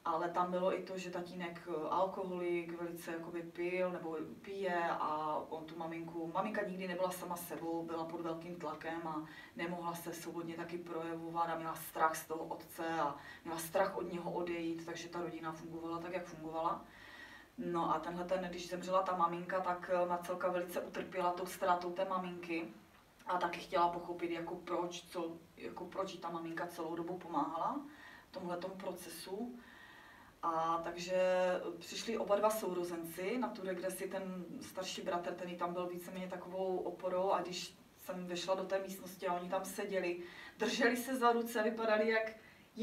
ale tam bylo i to, že tatínek alkoholik velice jakoby pil nebo pije a on tu maminka nikdy nebyla sama sebou, byla pod velkým tlakem a nemohla se svobodně taky projevovat a měla strach z toho otce a měla strach od něho odejít, takže ta rodina fungovala tak, jak fungovala. No a když zemřela ta maminka, tak Marcelka velice utrpěla tou ztrátou té maminky a taky chtěla pochopit, proč jí ta maminka celou dobu pomáhala v tomhletom procesu. A takže přišli oba dva sourozenci na tu regresi, ten starší bratr, ten tam byl víceméně takovou oporou a když jsem vešla do té místnosti a oni tam seděli, drželi se za ruce, vypadali jak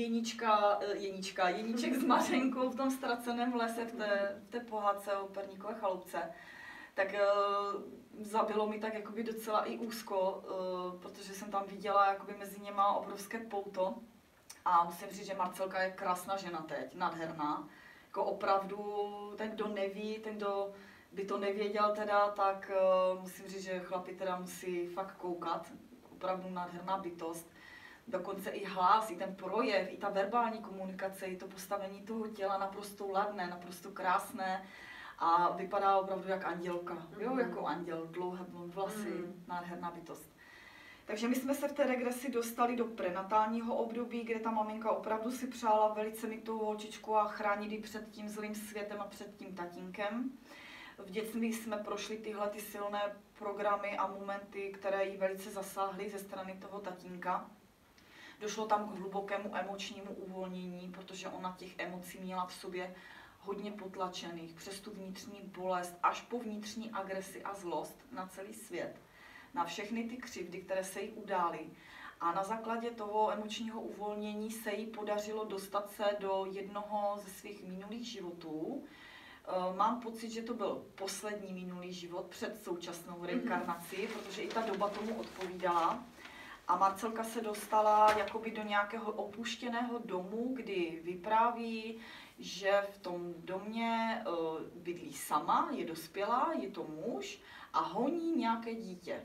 Jeníček s Mařenkou v tom ztraceném lese, v té pohádce o Perníkové chaloupce, tak zabilo mi tak jakoby docela i úzko, protože jsem tam viděla jakoby mezi něma obrovské pouto. A musím říct, že Marcelka je krásná žena teď, nádherná. Jako opravdu, ten, kdo neví, ten, kdo by to nevěděl teda, tak musím říct, že chlapi teda musí fakt koukat. Opravdu nádherná bytost. Dokonce i hlas, i ten projev, i ta verbální komunikace, i to postavení toho těla naprosto ladné, naprosto krásné. A vypadá opravdu jak andělka, jo, jako anděl, dlouhé blond vlasy, nádherná bytost. Takže my jsme se v té regresi dostali do prenatálního období, kde ta maminka opravdu si přála velice mít tu holčičku a chránit ji před tím zlým světem a před tím tatínkem. V dětství jsme prošli tyhle ty silné programy a momenty, které ji velice zasáhly ze strany toho tatínka. Došlo tam k hlubokému emočnímu uvolnění, protože ona těch emocí měla v sobě hodně potlačených, přes tu vnitřní bolest, až po vnitřní agresi a zlost na celý svět, na všechny ty křivdy, které se jí udály. A na základě toho emočního uvolnění se jí podařilo dostat se do jednoho ze svých minulých životů. Mám pocit, že to byl poslední minulý život před současnou reinkarnací, protože i ta doba tomu odpovídala. A Marcelka se dostala jakoby do nějakého opuštěného domu, kdy vypráví, že v tom domě bydlí sama, je dospělá, je to muž a honí nějaké dítě.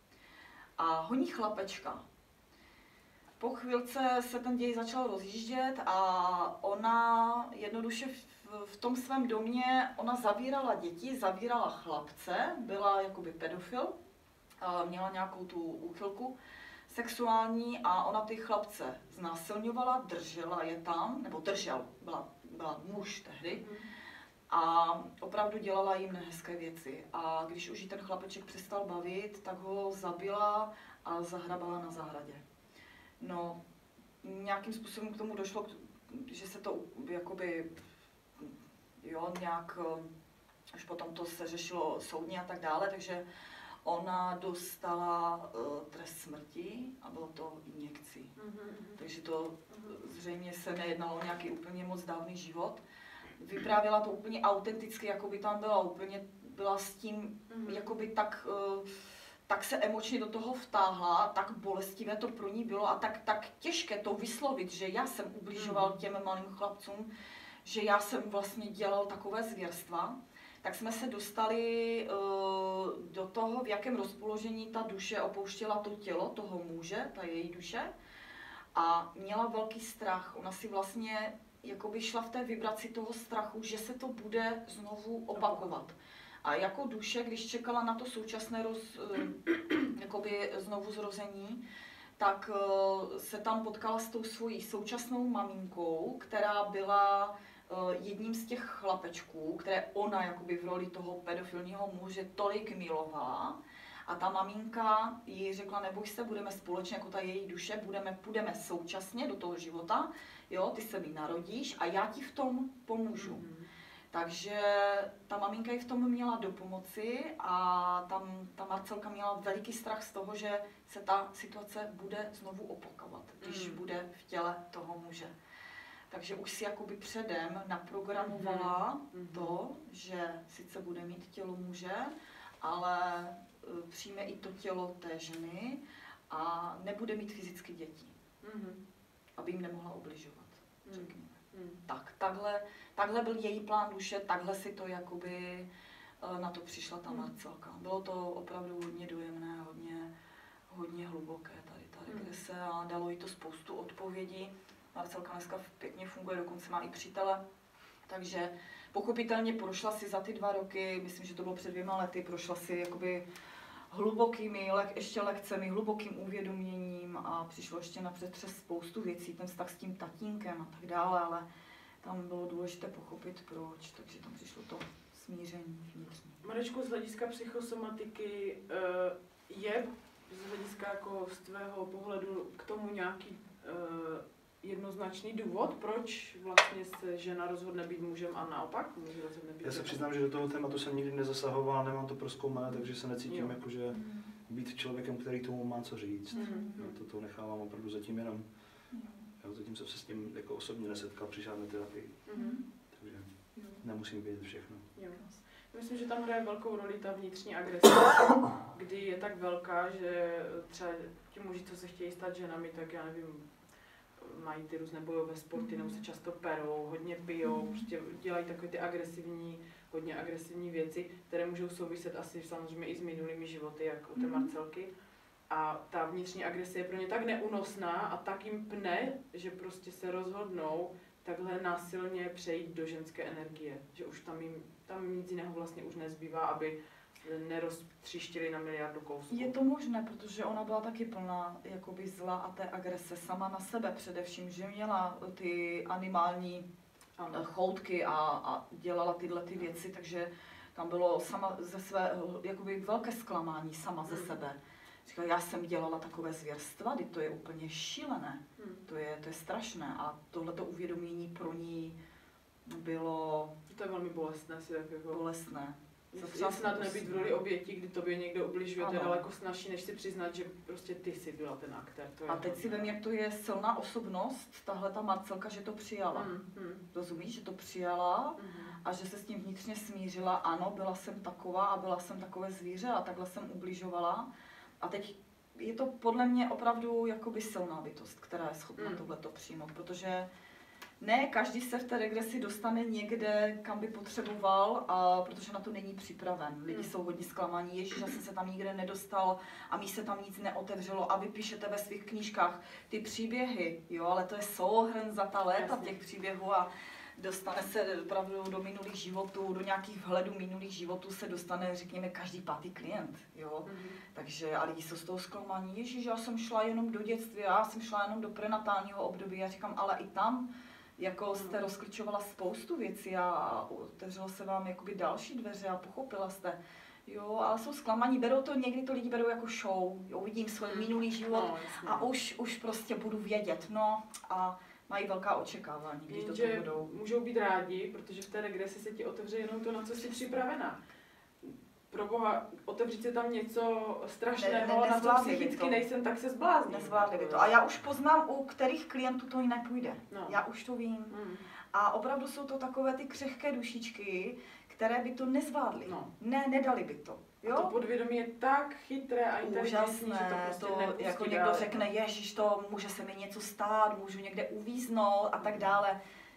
A honí chlapečka. Po chvilce se ten děj začal rozjíždět a ona jednoduše v tom svém domě, ona zavírala děti, zavírala chlapce, byla jakoby pedofil, měla nějakou tu úchylku sexuální a ona ty chlapce znásilňovala, držela je tam, nebo byla muž tehdy, a opravdu dělala jim nehezké věci. A když už jí ten chlapeček přestal bavit, tak ho zabila a zahrabala na zahradě. No, nějakým způsobem k tomu došlo, že se to jakoby, jo, nějak, už potom to se řešilo soudně a tak dále, takže ona dostala trest smrti a bylo to injekcí. Takže to zřejmě se nejednalo o nějaký úplně moc dávný život. Vyprávěla to úplně autenticky, jako by tam byla s tím, jakoby tak se emočně do toho vtáhla, tak bolestivé to pro ní bylo a tak těžké to vyslovit, že já jsem ubližoval těm malým chlapcům, že já jsem vlastně dělal takové zvěrstva. Tak jsme se dostali do toho, v jakém rozpoložení ta duše opouštěla to tělo toho muže, ta její duše, a měla velký strach. Ona si vlastně jakoby šla v té vibraci toho strachu, že se to bude znovu opakovat. A jako duše, když čekala na to současné jakoby znovu zrození, tak se tam potkala s tou svojí současnou maminkou, která byla jedním z těch chlapečků, které ona jakoby v roli toho pedofilního muže tolik milovala. A ta maminka jí řekla, neboj se, budeme společně, jako ta její duše, půjdeme současně do toho života, jo, ty se mi narodíš a já ti v tom pomůžu. Takže ta maminka ji v tom měla do pomoci a ta Marcelka měla veliký strach z toho, že se ta situace bude znovu opakovat, když bude v těle toho muže. Takže už si jakoby předem naprogramovala to, že sice bude mít tělo muže, ale přijme i to tělo té ženy a nebude mít fyzicky děti, aby jim nemohla ubližovat, řekněme. Tak, takhle byl její plán duše, takhle si to jakoby na to přišla ta Marcelka. Bylo to opravdu hodně dojemné, hodně hluboké tady ta regrese a dalo jí to spoustu odpovědí. Marcelka dneska pěkně funguje, dokonce má i přítele, takže pochopitelně prošla si za ty 2 roky, myslím, že to bylo před 2 lety, prošla si jakoby hlubokými ještě lekcemi, hlubokým uvědoměním a přišlo ještě napřed přes spoustu věcí, ten vztah s tím tatínkem a tak dále, ale tam bylo důležité pochopit proč, takže tam přišlo to smíření vnitřní. Marečku, z hlediska psychosomatiky je z hlediska jako z tvého pohledu k tomu nějaký jednoznačný důvod, proč vlastně se žena rozhodne být mužem a naopak muž rozhodne být Já se ženou? přiznám, že do toho tématu jsem nikdy nezasahoval, nemám to prozkoumané, takže se necítím jakože být člověkem, který tomu má co říct. To nechávám opravdu zatím jenom. Zatím jsem se s tím jako osobně nesetkal při žádné terapii. Takže nemusím vědět všechno. Jo. Myslím, že tam hraje velkou roli ta vnitřní agrese, kdy je tak velká, že třeba ti muži, co se chtějí stát ženami, tak já nevím, mají ty různé bojové sporty, nebo se často perou, hodně pijou, prostě dělají takové ty hodně agresivní věci, které můžou souviset asi samozřejmě i s minulými životy, jak u té Marcelky. A ta vnitřní agrese je pro ně tak neúnosná a tak jim pne, že prostě se rozhodnou takhle násilně přejít do ženské energie, že už tam nic jiného vlastně už nezbývá, aby neroztříštili na miliardu kousků. Je to možné, protože ona byla taky plná jakoby zla a té agrese sama na sebe především, že měla ty animální choutky a dělala tyhle ty věci, takže tam bylo sama ze své jakoby velké zklamání sama ze sebe. Říkala, já jsem dělala takové zvěrstva, to je úplně šílené, to je strašné a tohleto uvědomění pro ní bylo... To je velmi bolestné si tak jako... Bolestné. Je snad nebýt v roli oběti, kdy tobě někdo ubližuje, to je daleko snazší, než si přiznat, že prostě ty jsi byla ten aktér. A teď si vem, jak to je silná osobnost, tahle ta Marcelka, že to přijala. Rozumíš, že to přijala a že se s tím vnitřně smířila. Ano, byla jsem taková a byla jsem takové zvíře a takhle jsem ubližovala. A teď je to podle mě opravdu jakoby silná bytost, která je schopna tohleto přijmout, protože ne každý se v té regresi dostane někde, kam by potřeboval, protože na to není připraven. Lidi jsou hodně zklamaní, ježiš, já jsem se tam nikde nedostal a mi se tam nic neotevřelo a vy píšete ve svých knížkách ty příběhy, jo, ale to je souhrn za ta léta těch příběhů a dostane se opravdu do minulých životů, do nějakých vhledů minulých životů se dostane, řekněme, každý 5. klient, jo. Takže a lidi jsou z toho zklamaní, ježiš, já jsem šla jenom do dětství, já jsem šla jenom do prenatálního období, já říkám, ale i tam jako jste rozklíčovala spoustu věcí a otevřelo se vám jakoby další dveře a pochopila jste. Jo, ale jsou zklamaní, někdy to lidi berou jako show, jo, uvidím svůj minulý život a už prostě budu vědět, no a mají velká očekávání, když do toho budou. Můžou být rádi, protože v té regresi se ti otevře jenom to, na co jsi připravená. Pro boha, otevřít se tam něco strašného, na co psychicky nejsem, tak se zblázním. Nezvládli by to. A já už poznám, u kterých klientů to jinak půjde. No. Já už to vím. A opravdu jsou to takové ty křehké dušičky, které by to nezvládly. No. Ne, nedali by to. Jo? A to podvědomí je tak chytré a inteligentní, že to prostě nepustí jako někdo řekne, ježiš, to může se mi něco stát, můžu někde uvíznout a tak dále.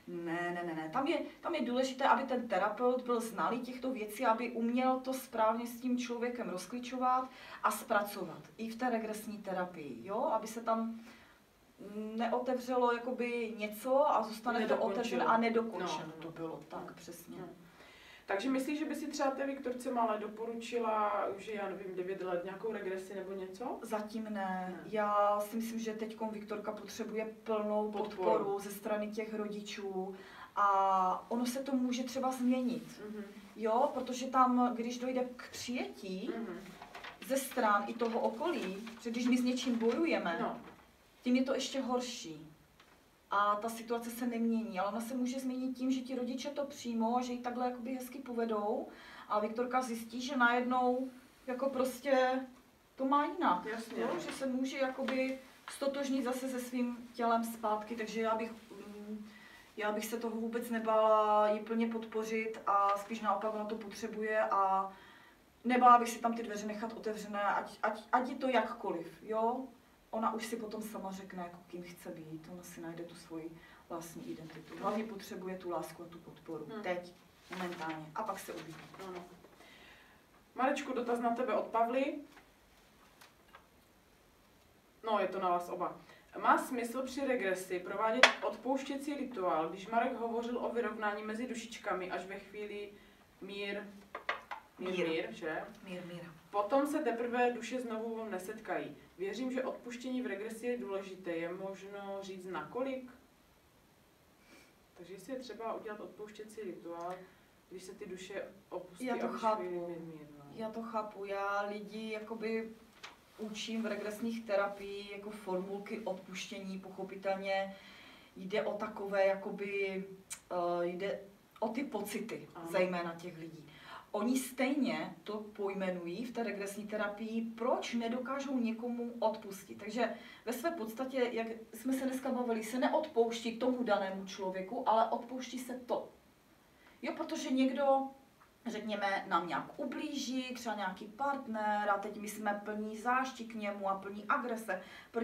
Ne. Tam je důležité, aby ten terapeut byl znalý těchto věcí, aby uměl to správně s tím člověkem rozklíčovat a zpracovat. I v té regresní terapii, jo? Aby se tam neotevřelo jakoby něco a zůstane to otevřeno a nedokončeno. To bylo tak přesně. Takže myslíš, že by si třeba té Viktorce Malé doporučila už, já nevím, 9 let nějakou regresi nebo něco? Zatím ne. Já si myslím, že teď Viktorka potřebuje plnou podporu ze strany těch rodičů a ono se to může třeba změnit. Jo, protože tam, když dojde k přijetí ze stran i toho okolí, protože když my s něčím bojujeme, tím je to ještě horší. A ta situace se nemění, ale ona se může změnit tím, že ti rodiče to přijmou a že ji takhle jakoby hezky povedou a Viktorka zjistí, že najednou jako prostě to má jinak. Jasně. Jo? Že se může jakoby stotožnit zase se svým tělem zpátky, takže já bych se toho vůbec nebála ji plně podpořit a spíš naopak ona to potřebuje a nebála bych si tam ty dveře nechat otevřené, ať je to jakkoliv, jo? Ona už si potom sama řekne, jako kým chce být, ona si najde tu svoji vlastní identitu. Hlavně potřebuje tu lásku a tu podporu. Teď, momentálně. A pak se uvidí. Marečku, dotaz na tebe od Pavly. No, je to na vás oba. Má smysl při regresi provádět odpouštěcí rituál, když Marek hovořil o vyrovnání mezi dušičkami až ve chvíli mír, že? Mír. Potom se teprve duše znovu nesetkají. Věřím, že odpuštění v regresi je důležité. Je možno říct nakolik? Takže jestli je třeba udělat odpouštěcí rituál, když se ty duše opustí Já to a už chápu. chvíli mír. Já to chápu. Já lidi jakoby učím v regresních terapií jako formulky odpuštění, pochopitelně jde o takové, jakoby, jde o ty pocity, zejména těch lidí. Oni stejně to pojmenují v té regresní terapii, proč nedokážou někomu odpustit. Takže ve své podstatě, jak jsme se dneska bavili, se neodpouští tomu danému člověku, ale odpouští se to. Jo, protože někdo, řekněme, nám nějak ublíží, třeba nějaký partner a teď my jsme plní zášti k němu a plní agrese,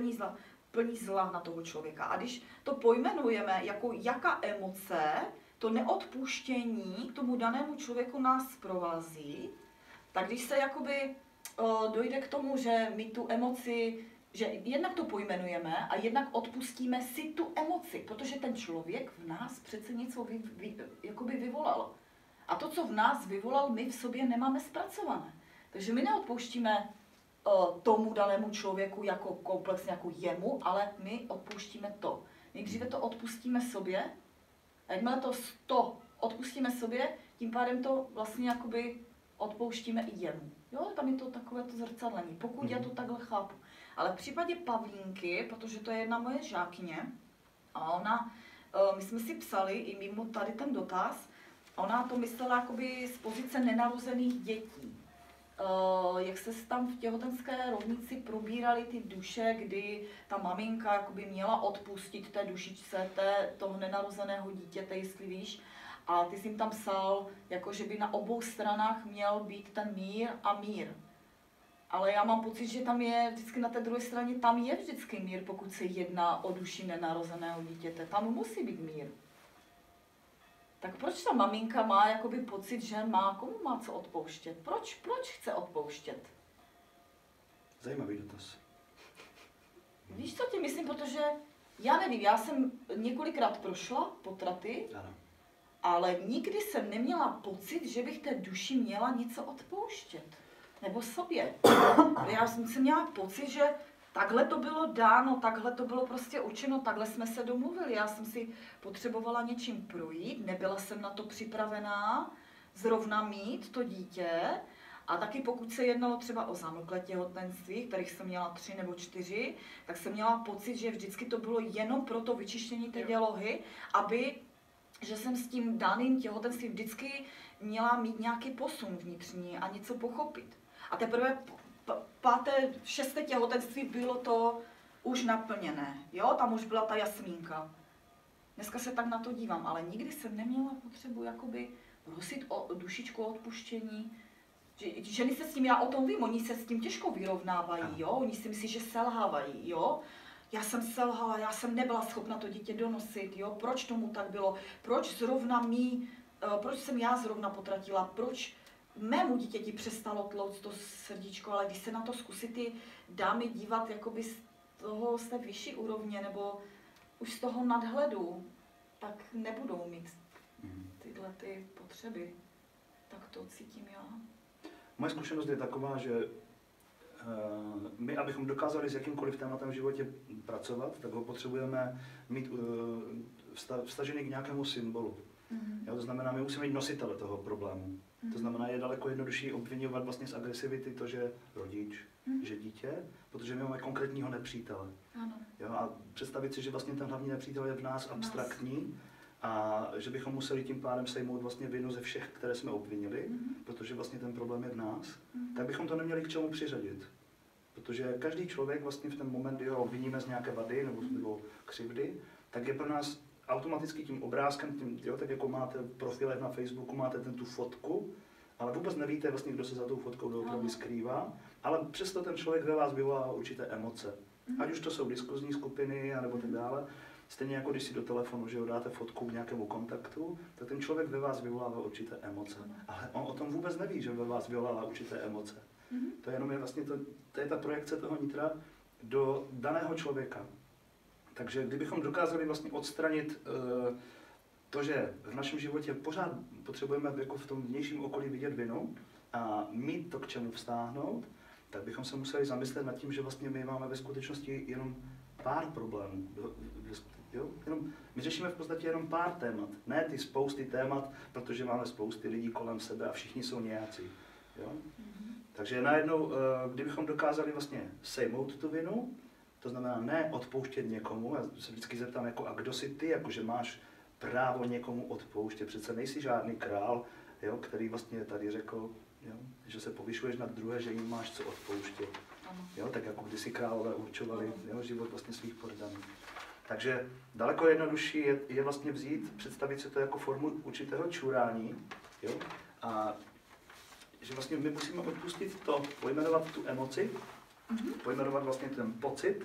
plní zla na toho člověka. A když to pojmenujeme jako jaká emoce, to neodpuštění k tomu danému člověku nás provází, tak když se jakoby dojde k tomu, že my tu emoci, že jednak to pojmenujeme a jednak odpustíme si tu emoci, protože ten člověk v nás přece něco jakoby vyvolal. A to, co v nás vyvolal, my v sobě nemáme zpracované. Takže my neodpouštíme tomu danému člověku jako komplexně jako jemu, ale my odpouštíme to. Nejdříve to odpustíme sobě, a jakmile to odpustíme sobě, tím pádem to vlastně jakoby odpouštíme i jemu. Jo, tam je to takové to zrcadlení, pokud já to takhle chápu. Ale v případě Pavlínky, protože to je jedna moje žákyně, a ona, my jsme si psali i mimo tady ten dotaz, ona to myslela jakoby z pozice nenarozených dětí. Jak se tam v těhotenské rovnici probíraly ty duše, kdy ta maminka jakoby měla odpustit té dušičce toho nenarozeného dítěte, jestli víš. A ty jsi jim tam psal, jako že by na obou stranách měl být ten mír a mír. Ale já mám pocit, že tam je vždycky na té druhé straně, tam je vždycky mír, pokud se jedná o duši nenarozeného dítěte. Tam musí být mír. Tak proč ta maminka má jakoby pocit, že komu má co odpouštět? Proč chce odpouštět? Zajímavý dotaz. Víš, co ti myslím, protože já nevím, já jsem několikrát prošla potraty, Ano. ale nikdy jsem neměla pocit, že bych té duši měla něco odpouštět. Nebo sobě. Já jsem měla pocit, že takhle to bylo dáno, takhle to bylo prostě učeno, takhle jsme se domluvili. Já jsem si potřebovala něčím projít, nebyla jsem na to připravená zrovna mít to dítě. A taky pokud se jednalo třeba o zamlklé těhotenství, kterých jsem měla 3 nebo 4, tak jsem měla pocit, že vždycky to bylo jenom pro to vyčištění té dělohy, že jsem s tím daným těhotenstvím vždycky měla mít nějaký posun vnitřní a něco pochopit. A teprve 5., 6. těhotenství bylo to už naplněné, jo, tam už byla ta Jasmínka. Dneska se tak na to dívám, ale nikdy jsem neměla potřebu jakoby prosit o dušičku odpuštění. Ženy se s tím, já o tom vím, oni se s tím těžko vyrovnávají, jo, oni si myslí, že selhávají, jo. Já jsem selhala, já jsem nebyla schopna to dítě donosit, jo, proč tomu tak bylo, proč jsem já zrovna potratila, proč mému dítěti přestalo tlouct to srdíčko, ale když se na to zkusí ty dámy dívat jakoby z té vyšší úrovně nebo už z toho nadhledu, tak nebudou mít tyhle ty potřeby. Tak to cítím já. Moje zkušenost je taková, že my, abychom dokázali s jakýmkoliv tématem v životě pracovat, tak ho potřebujeme mít vstažený k nějakému symbolu. Jo, to znamená, my musíme mít nositele toho problému. To znamená, je daleko jednodušší obvinovat vlastně z agresivity to, že rodič, že dítě, protože my máme konkrétního nepřítele. Ano. Jo, a představit si, že vlastně ten hlavní nepřítel je v nás abstraktní a že bychom museli tím pádem sejmout vlastně vinu ze všech, které jsme obvinili, protože vlastně ten problém je v nás, tak bychom to neměli k čemu přiřadit. Protože každý člověk vlastně v ten moment, kdy ho obviníme z nějaké vady nebo křivdy, tak je pro nás automaticky tím obrázkem, tak jako máte profilech na Facebooku, máte tu fotku, ale vůbec nevíte vlastně, kdo se za tou fotkou doopravdy skrývá, ale přesto ten člověk ve vás vyvolává určité emoce. Ať už to jsou diskuzní skupiny, anebo tak dále. Stejně jako když si do telefonu, že dáte fotku k nějakému kontaktu, tak ten člověk ve vás vyvolává určité emoce. Ale on o tom vůbec neví, že ve vás vyvolává určité emoce. To je jenom vlastně to je ta projekce toho nitra do daného člověka. Takže kdybychom dokázali vlastně odstranit to, že v našem životě pořád potřebujeme jako v tom vnějším okolí vidět vinu a mít to k čemu vztáhnout, tak bychom se museli zamyslet nad tím, že vlastně my máme ve skutečnosti jenom pár problémů. Jo? My řešíme v podstatě jenom pár témat, ne ty spousty témat, protože máme spousty lidí kolem sebe a všichni jsou nějací. Jo? Takže najednou, kdybychom dokázali vlastně sejmout tu vinu, to znamená ne odpouštět někomu, já se vždycky zeptám, jako, a kdo jsi ty, jako, že máš právo někomu odpouštět, přece nejsi žádný král, jo, který vlastně tady řekl, jo, že se povyšuješ nad druhé, že jim máš co odpouštět. Jo, tak jako kdysi králové určovali, jo, život vlastně svých poddaných. Takže daleko jednodušší je vlastně vzít, představit si to jako formu určitého čurání, jo, a že vlastně my musíme odpustit to, pojmenovat tu emoci, pojmenovat vlastně ten pocit.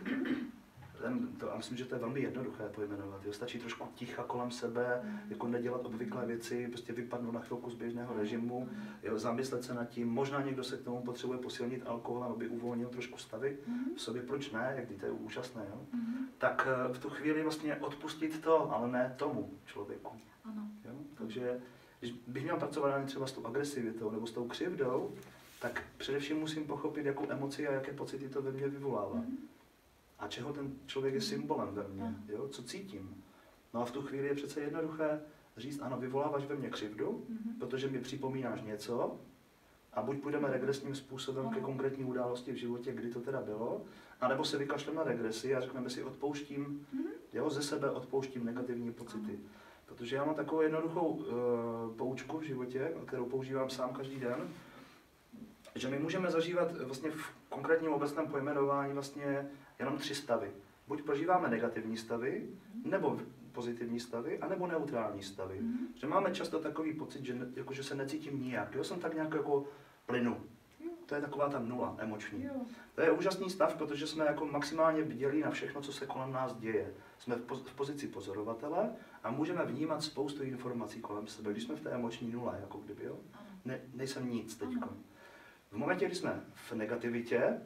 Já myslím, že to je velmi jednoduché pojmenovat. Jo. Stačí trošku ticha kolem sebe, jako nedělat obvyklé věci, prostě vypadnout na chvilku z běžného režimu, jo, zamyslet se nad tím. Možná někdo se k tomu potřebuje posilnit alkoholem, aby uvolnil trošku stavy v sobě, proč ne, jak víte, to je úžasné. Jo. Tak v tu chvíli vlastně odpustit to, ale ne tomu člověku. Jo. Takže když bych měl pracovat třeba s tou agresivitou nebo s tou křivdou, tak především musím pochopit, jakou emoci a jaké pocity to ve mně vyvolává. A čeho ten člověk je symbolem ve mně, jo? Co cítím. No a v tu chvíli je přece jednoduché říct, ano, vyvoláváš ve mně křivdu, protože mi připomínáš něco a buď půjdeme regresním způsobem ke konkrétní události v životě, kdy to teda bylo, anebo se vykašleme na regresi a řekneme si odpouštím, jo, ze sebe odpouštím negativní pocity. Protože já mám takovou jednoduchou poučku v životě, kterou používám sám každý den, že my můžeme zažívat vlastně v konkrétním obecném pojmenování vlastně jenom 3 stavy. Buď prožíváme negativní stavy, nebo pozitivní stavy, anebo neutrální stavy. Že máme často takový pocit, že se necítím nijak. Jo, jsem tak nějak jako plynu. To je taková ta nula emoční. To je úžasný stav, protože jsme jako maximálně bdělí na všechno, co se kolem nás děje. Jsme v pozici pozorovatele a můžeme vnímat spoustu informací kolem sebe, když jsme v té emoční nule, jako kdyby, jo. Nejsem nic teďko. V momentě, kdy jsme v negativitě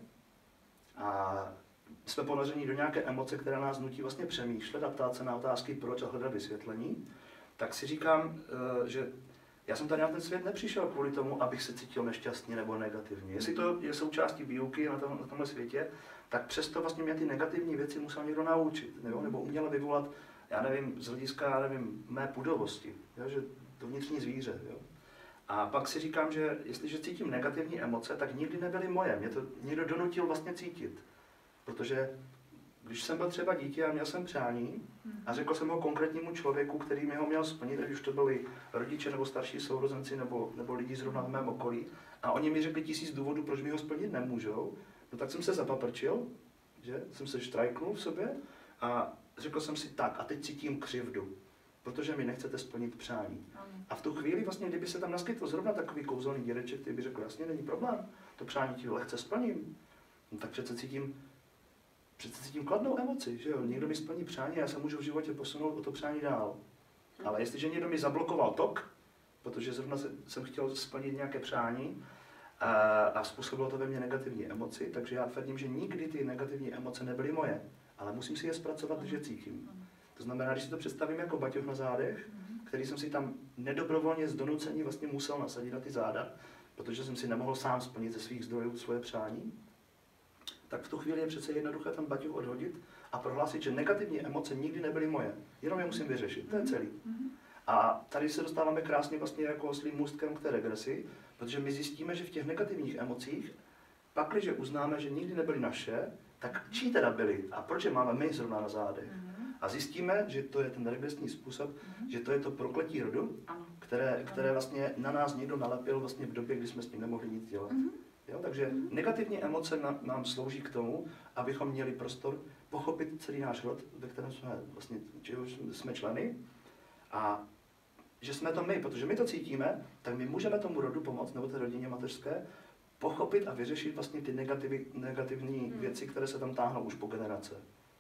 a jsme ponoření do nějaké emoce, která nás nutí vlastně přemýšlet a ptát se na otázky proč a hledat vysvětlení, tak si říkám, že já jsem tady na ten svět nepřišel kvůli tomu, abych se cítil nešťastně nebo negativně. Jestli to je součástí výuky na tomhle světě, tak přesto vlastně mě ty negativní věci musel někdo naučit, jo? Nebo uměle vyvolat, já nevím, z hlediska, mé pudovosti, jo? Že to vnitřní zvíře. Jo? A pak si říkám, že jestliže cítím negativní emoce, tak nikdy nebyly moje. Mě to někdo donutil vlastně cítit. Protože když jsem byl třeba dítě a měl jsem přání a řekl jsem ho konkrétnímu člověku, který mi ho měl splnit, ať už to byli rodiče nebo starší sourozenci nebo lidi zrovna v mém okolí, a oni mi řekli 1000 důvodů, proč mi ho splnit nemůžou, no tak jsem se zapaprčil, že jsem se štrajknul v sobě a řekl jsem si tak a teď cítím křivdu, protože mi nechcete splnit přání. A v tu chvíli vlastně, kdyby se tam naskytl zrovna takový kouzelný dědeček, který by řekl, jasně, není problém, to přání ti lehce splním, no tak přece cítím kladnou emoci, že jo? Někdo mi splní přání a já se můžu v životě posunout o to přání dál. Ale jestliže někdo mi zablokoval tok, protože zrovna jsem chtěl splnit nějaké přání a způsobilo to ve mně negativní emoci, takže já tvrdím, že nikdy ty negativní emoce nebyly moje, ale musím si je zpracovat, když je cítím. To znamená, když si to představím jako baťoch na zádech, který jsem si tam nedobrovolně z donucení vlastně musel nasadit na ty záda, protože jsem si nemohl sám splnit ze svých zdrojů svoje přání, tak v tu chvíli je přece jednoduché ten baťoch odhodit a prohlásit, že negativní emoce nikdy nebyly moje, jenom je musím vyřešit, to je celý. A tady se dostáváme krásně vlastně jako oslým můstkem k té regresi, protože my zjistíme, že v těch negativních emocích, pakliže uznáme, že nikdy nebyly naše, tak čí teda byly a proč je máme my zrovna na zádech. A zjistíme, že to je ten regresní způsob, že to je to prokletí rodu, které vlastně na nás někdo nalepil vlastně v době, kdy jsme s tím nemohli nic dělat. Jo, takže negativní emoce nám slouží k tomu, abychom měli prostor pochopit celý náš rod, ve kterém jsme členy, a že jsme to my, protože my to cítíme, tak my můžeme tomu rodu pomoct, nebo té rodině mateřské, pochopit a vyřešit vlastně ty negativní věci, které se tam táhnou už po generace.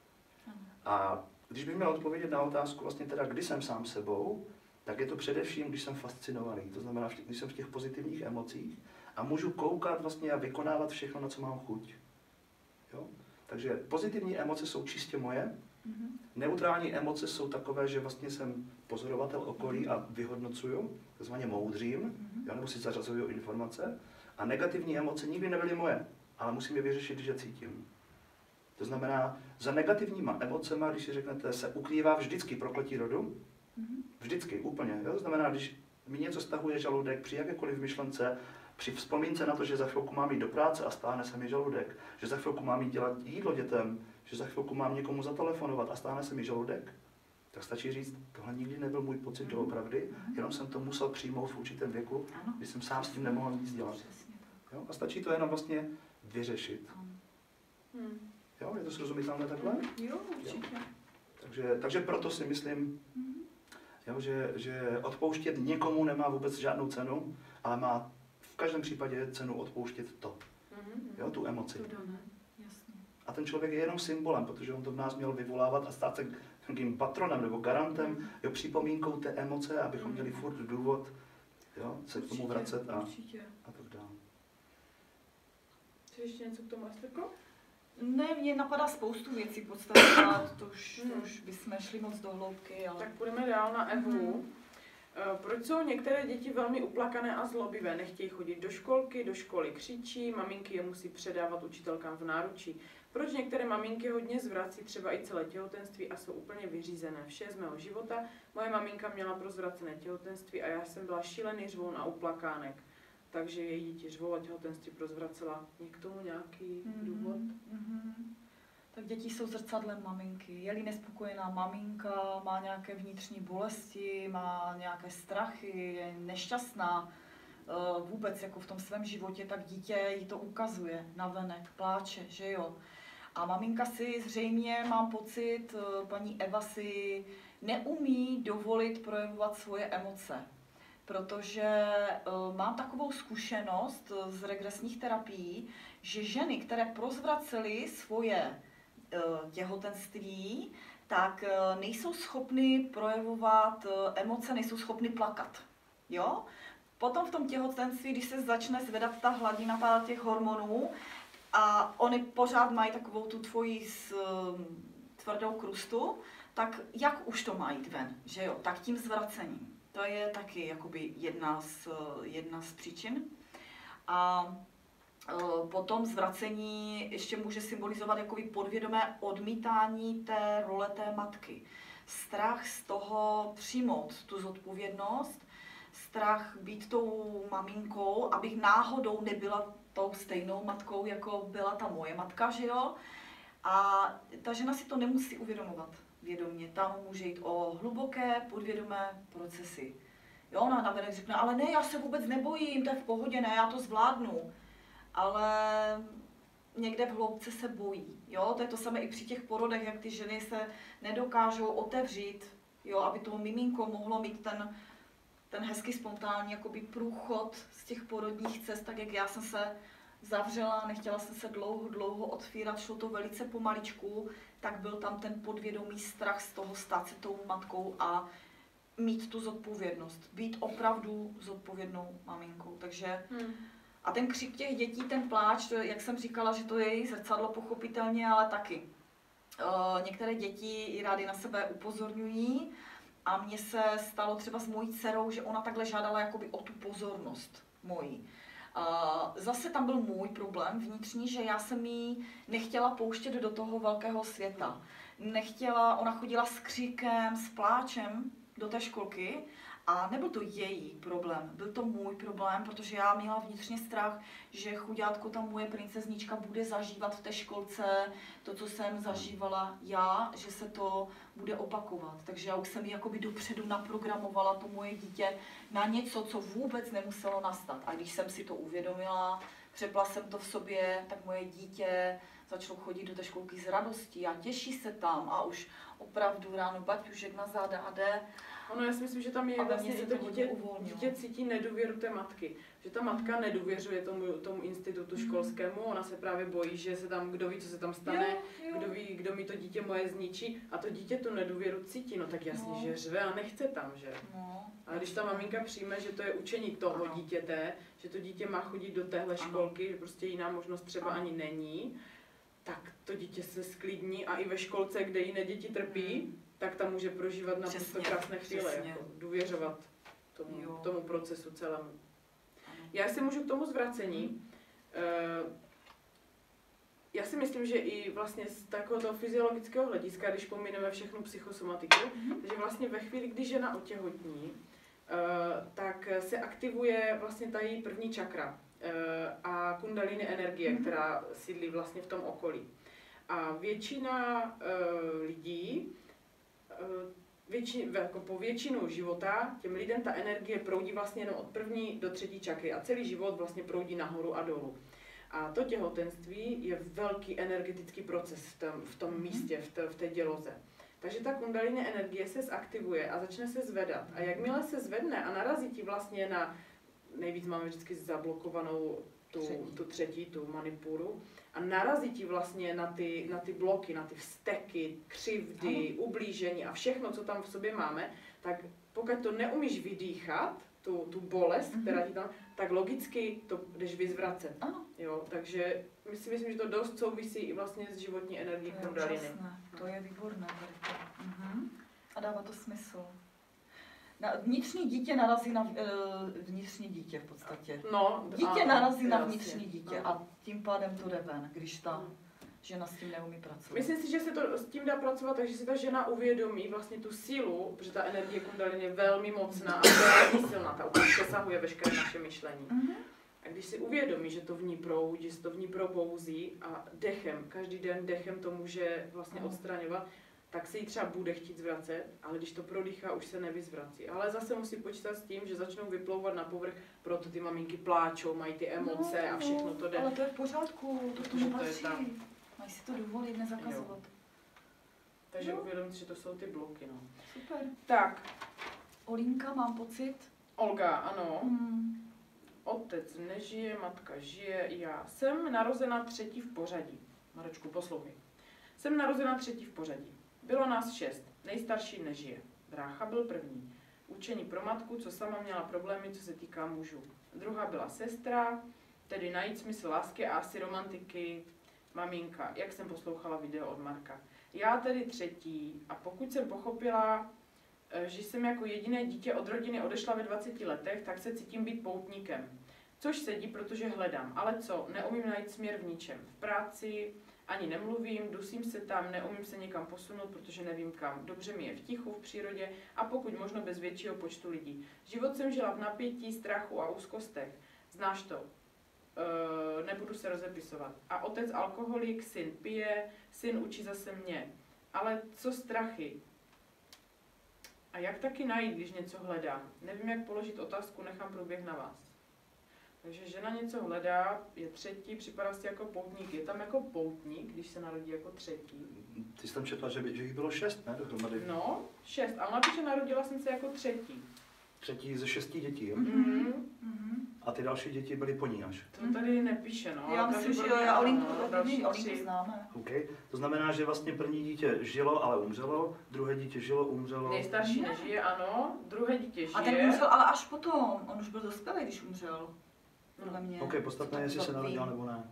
A když bych měl odpovědět na otázku vlastně teda, kdy jsem sám sebou, tak je to především, když jsem fascinovaný, to znamená, když jsem v těch pozitivních emocích a můžu koukat vlastně a vykonávat všechno, na co mám chuť. Jo? Takže pozitivní emoce jsou čistě moje Neutrální emoce jsou takové, že vlastně jsem pozorovatel okolí a vyhodnocuju, takzvaně moudřím, nebo si zařazuju informace. A negativní emoce nikdy nebyly moje, ale musím je vyřešit, když je cítím. To znamená, za negativníma emocema, když si řeknete, se ukrývá vždycky prokletí rodu. Vždycky, úplně. Jo? To znamená, když mi něco stahuje žaludek při jakékoliv myšlence, při vzpomínce na to, že za chvilku mám jít do práce a stáhne se mi žaludek, že za chvilku mám jít dělat jídlo dětem, že za chvilku mám někomu zatelefonovat a stáhne se mi žaludek, tak stačí říct, tohle nikdy nebyl můj pocit doopravdy, jenom jsem to musel přijmout v určitém věku, kdy jsem sám s tím nemohl nic dělat. Jo? A stačí to jenom vlastně vyřešit. Jo, je to srozumitelné takhle? Jo, určitě. Takže proto si myslím, jo, že odpouštět někomu nemá vůbec žádnou cenu, ale má v každém případě cenu odpouštět to. Jo, tu emoci. A ten člověk je jenom symbolem, protože on to v nás měl vyvolávat a stát se nějakým patronem nebo garantem, jo, připomínkou té emoce, abychom měli furt důvod, jo, se k tomu vracet a tak dále. Chceš ještě něco k tomu, Esterko? Ne, mě napadá spoustu věcí podstatně, to už bychom šli moc do hloubky. Ale... Tak půjdeme dál na Evu. Proč jsou některé děti velmi uplakané a zlobivé? Nechtějí chodit do školky, do školy křičí, maminky je musí předávat učitelkám v náručí. Proč některé maminky hodně zvrací třeba i celé těhotenství a jsou úplně vyřízené? Vše z mého života. Moje maminka měla prozvracené těhotenství a já jsem byla šílený řvoun a uplakánek. Takže její děti řvou a těhotenství prozvracela. Je k tomu nějaký důvod? Tak děti jsou zrcadlem maminky. Je-li nespokojená maminka, má nějaké vnitřní bolesti, má nějaké strachy, je nešťastná vůbec jako v tom svém životě, tak dítě jí to ukazuje navenek, pláče, že jo. A maminka si zřejmě, mám pocit, paní Eva si neumí dovolit projevovat svoje emoce. Protože mám takovou zkušenost z regresních terapií, že ženy, které prozvracely svoje těhotenství, tak nejsou schopny projevovat emoce, nejsou schopny plakat. Jo? Potom v tom těhotenství, když se začne zvedat ta hladina těch hormonů a oni pořád mají takovou tu tvoji tvrdou krustu, tak jak už to má jít ven, že jo? Tak tím zvracením. To je taky jakoby jedna z příčin. A potom zvracení ještě může symbolizovat jakoby podvědomé odmítání té role té matky. Strach z toho přijmout tu zodpovědnost, strach být tou maminkou, abych náhodou nebyla tou stejnou matkou, jako byla ta moje matka, že jo? A ta žena si to nemusí uvědomovat vědomě. Tam může jít o hluboké podvědomé procesy. Jo, ona navenek řekne, ale ne, já se vůbec nebojím, to je v pohodě, ne, já to zvládnu. Ale někde v hloubce se bojí. Jo? To je to samé i při těch porodech, jak ty ženy se nedokážou otevřít, jo? Aby to miminko mohlo mít ten hezký spontánní jakoby průchod z těch porodních cest, tak jak já jsem se zavřela, nechtěla jsem se dlouho otvírat, šlo to velice pomaličku, tak byl tam ten podvědomý strach z toho stát se tou matkou a mít tu zodpovědnost, být opravdu zodpovědnou maminkou. Takže a ten křik těch dětí, ten pláč, to, jak jsem říkala, že to je její zrcadlo pochopitelně, ale taky. Některé děti i rády na sebe upozorňují a mně se stalo třeba s mojí dcerou, že ona takhle žádala jakoby o tu pozornost mojí. Zase tam byl můj problém vnitřní, že já jsem jí nechtěla pouštět do toho velkého světa. Ona chodila s křikem, s pláčem do té školky a nebyl to její problém, byl to můj problém, protože já měla vnitřně strach, že chudátko, ta moje princeznička bude zažívat v té školce to, co jsem zažívala já, že se to bude opakovat. Takže já už jsem ji jakoby dopředu naprogramovala to moje dítě na něco, co vůbec nemuselo nastat. A když jsem si to uvědomila, přepla jsem to v sobě, tak moje dítě začalo chodit do té školky s radostí a těší se tam a už opravdu ráno baťužek na záda a jde. Ono, já si myslím, že tam je vlastně i to dítě cítí nedůvěru té matky. Že ta matka nedůvěřuje tomu institutu školskému, ona se právě bojí, že se tam, kdo ví, co se tam stane, kdo ví, kdo mi to dítě moje zničí a to dítě tu nedůvěru cítí, no tak jasně, že řve a nechce tam, že? A když ta maminka přijme, že to je učení toho dítěte, že to dítě má chodit do téhle školky, že prostě jiná možnost třeba ani není, tak to dítě se sklidní a i ve školce, kde jiné děti trpí, tak tam může prožívat naprosto krásné chvíle, jako důvěřovat tomu procesu celému. Já si můžu k tomu zvracení. Já si myslím, že i vlastně z takového toho fyziologického hlediska, když pomineme všechnu psychosomatiku, takže vlastně ve chvíli, kdy žena otěhotní, tak se aktivuje vlastně ta její první čakra a kundalini energie, která sídlí vlastně v tom okolí. A většina lidí, po většinu života těm lidem ta energie proudí vlastně jenom od první do třetí čakry a celý život vlastně proudí nahoru a dolů. A to těhotenství je velký energetický proces v tom místě, v té děloze. Takže ta kundalini energie se zaktivuje a začne se zvedat. A jakmile se zvedne a narazí ti vlastně na, nejvíc máme vždycky zablokovanou tu třetí, tu manipuru, a narazí ti vlastně na ty bloky, na ty vzteky, křivdy, ublížení a všechno, co tam v sobě máme, tak pokud to neumíš vydýchat, tu bolest, která ti tam, tak logicky to jdeš vyzvracet. Jo, takže myslím, že to dost souvisí i vlastně s životní energií kundalini. To je výborné. A dává to smysl. Vnitřní dítě narazí na vnitřní dítě v podstatě. Dítě narazí na vnitřní dítě a tím pádem to jde ven, když ta žena s tím neumí pracovat. Myslím si, že se to s tím dá pracovat, takže si ta žena uvědomí vlastně tu sílu, protože ta energie kundalini je velmi mocná a velmi silná, ta úplně přesahuje veškeré naše myšlení. A když si uvědomí, že to v ní proudí, že se to v ní probouzí a dechem, každý den dechem to může vlastně odstraňovat, tak se jí třeba bude chtít zvracet, ale když to prodýchá, už se nevyzvrací. Ale zase musí počítat s tím, že začnou vyplouvat na povrch, proto ty maminky pláčou, mají ty emoce a všechno to jde. Ale to je v pořádku, to tomu patří. Mají si to dovolit, nezakazovat. Takže uvědomit, že to jsou ty bloky. Super. Tak. Olínka, mám pocit. Olga, ano. Otec nežije, matka žije, já jsem narozena 3. v pořadí. Marečku, poslouchej. Jsem narozena 3. v pořadí. Bylo nás 6. Nejstarší nežije. Brácha byl první. Učení pro matku, co sama měla problémy, co se týká mužů. Druhá byla sestra, tedy najít smysl lásky a asi romantiky. Maminka, jak jsem poslouchala video od Marka. Já tedy 3. a pokud jsem pochopila, že jsem jako jediné dítě od rodiny odešla ve 20 letech, tak se cítím být poutníkem. Což sedí, protože hledám. Ale co? Neumím najít směr v ničem. V práci ani nemluvím, dusím se tam, neumím se někam posunout, protože nevím kam. Dobře mi je v tichu, v přírodě a pokud možno bez většího počtu lidí. Život jsem žila v napětí, strachu a úzkostech. Znáš to? Nebudu se rozepisovat. A otec alkoholik, syn pije, syn učí zase mě. Ale co strachy? A jak taky najít, když něco hledám? Nevím, jak položit otázku, nechám průběh na vás. Takže žena něco hledá, je 3, připadá si jako poutník. Je tam jako poutník, když se narodí jako 3. Ty jsi tam četla, že jich bylo 6, ne, dohromady? No, 6, ale napíše, narodila jsem se jako 3. 3 ze 6 dětí, jo? A ty další děti byly po ní až? To tady nepíše, no. Já myslím, že jo, já Olinku známe. Okay. To znamená, že vlastně první dítě žilo, ale umřelo, druhé dítě žilo, umřelo. Nejstarší nežije, ano, druhé dítě žije. A ten umřel ale až potom, on už byl dospělý, když umřel. Podle mě. Ok, podstatné, jestli se narodil nebo ne.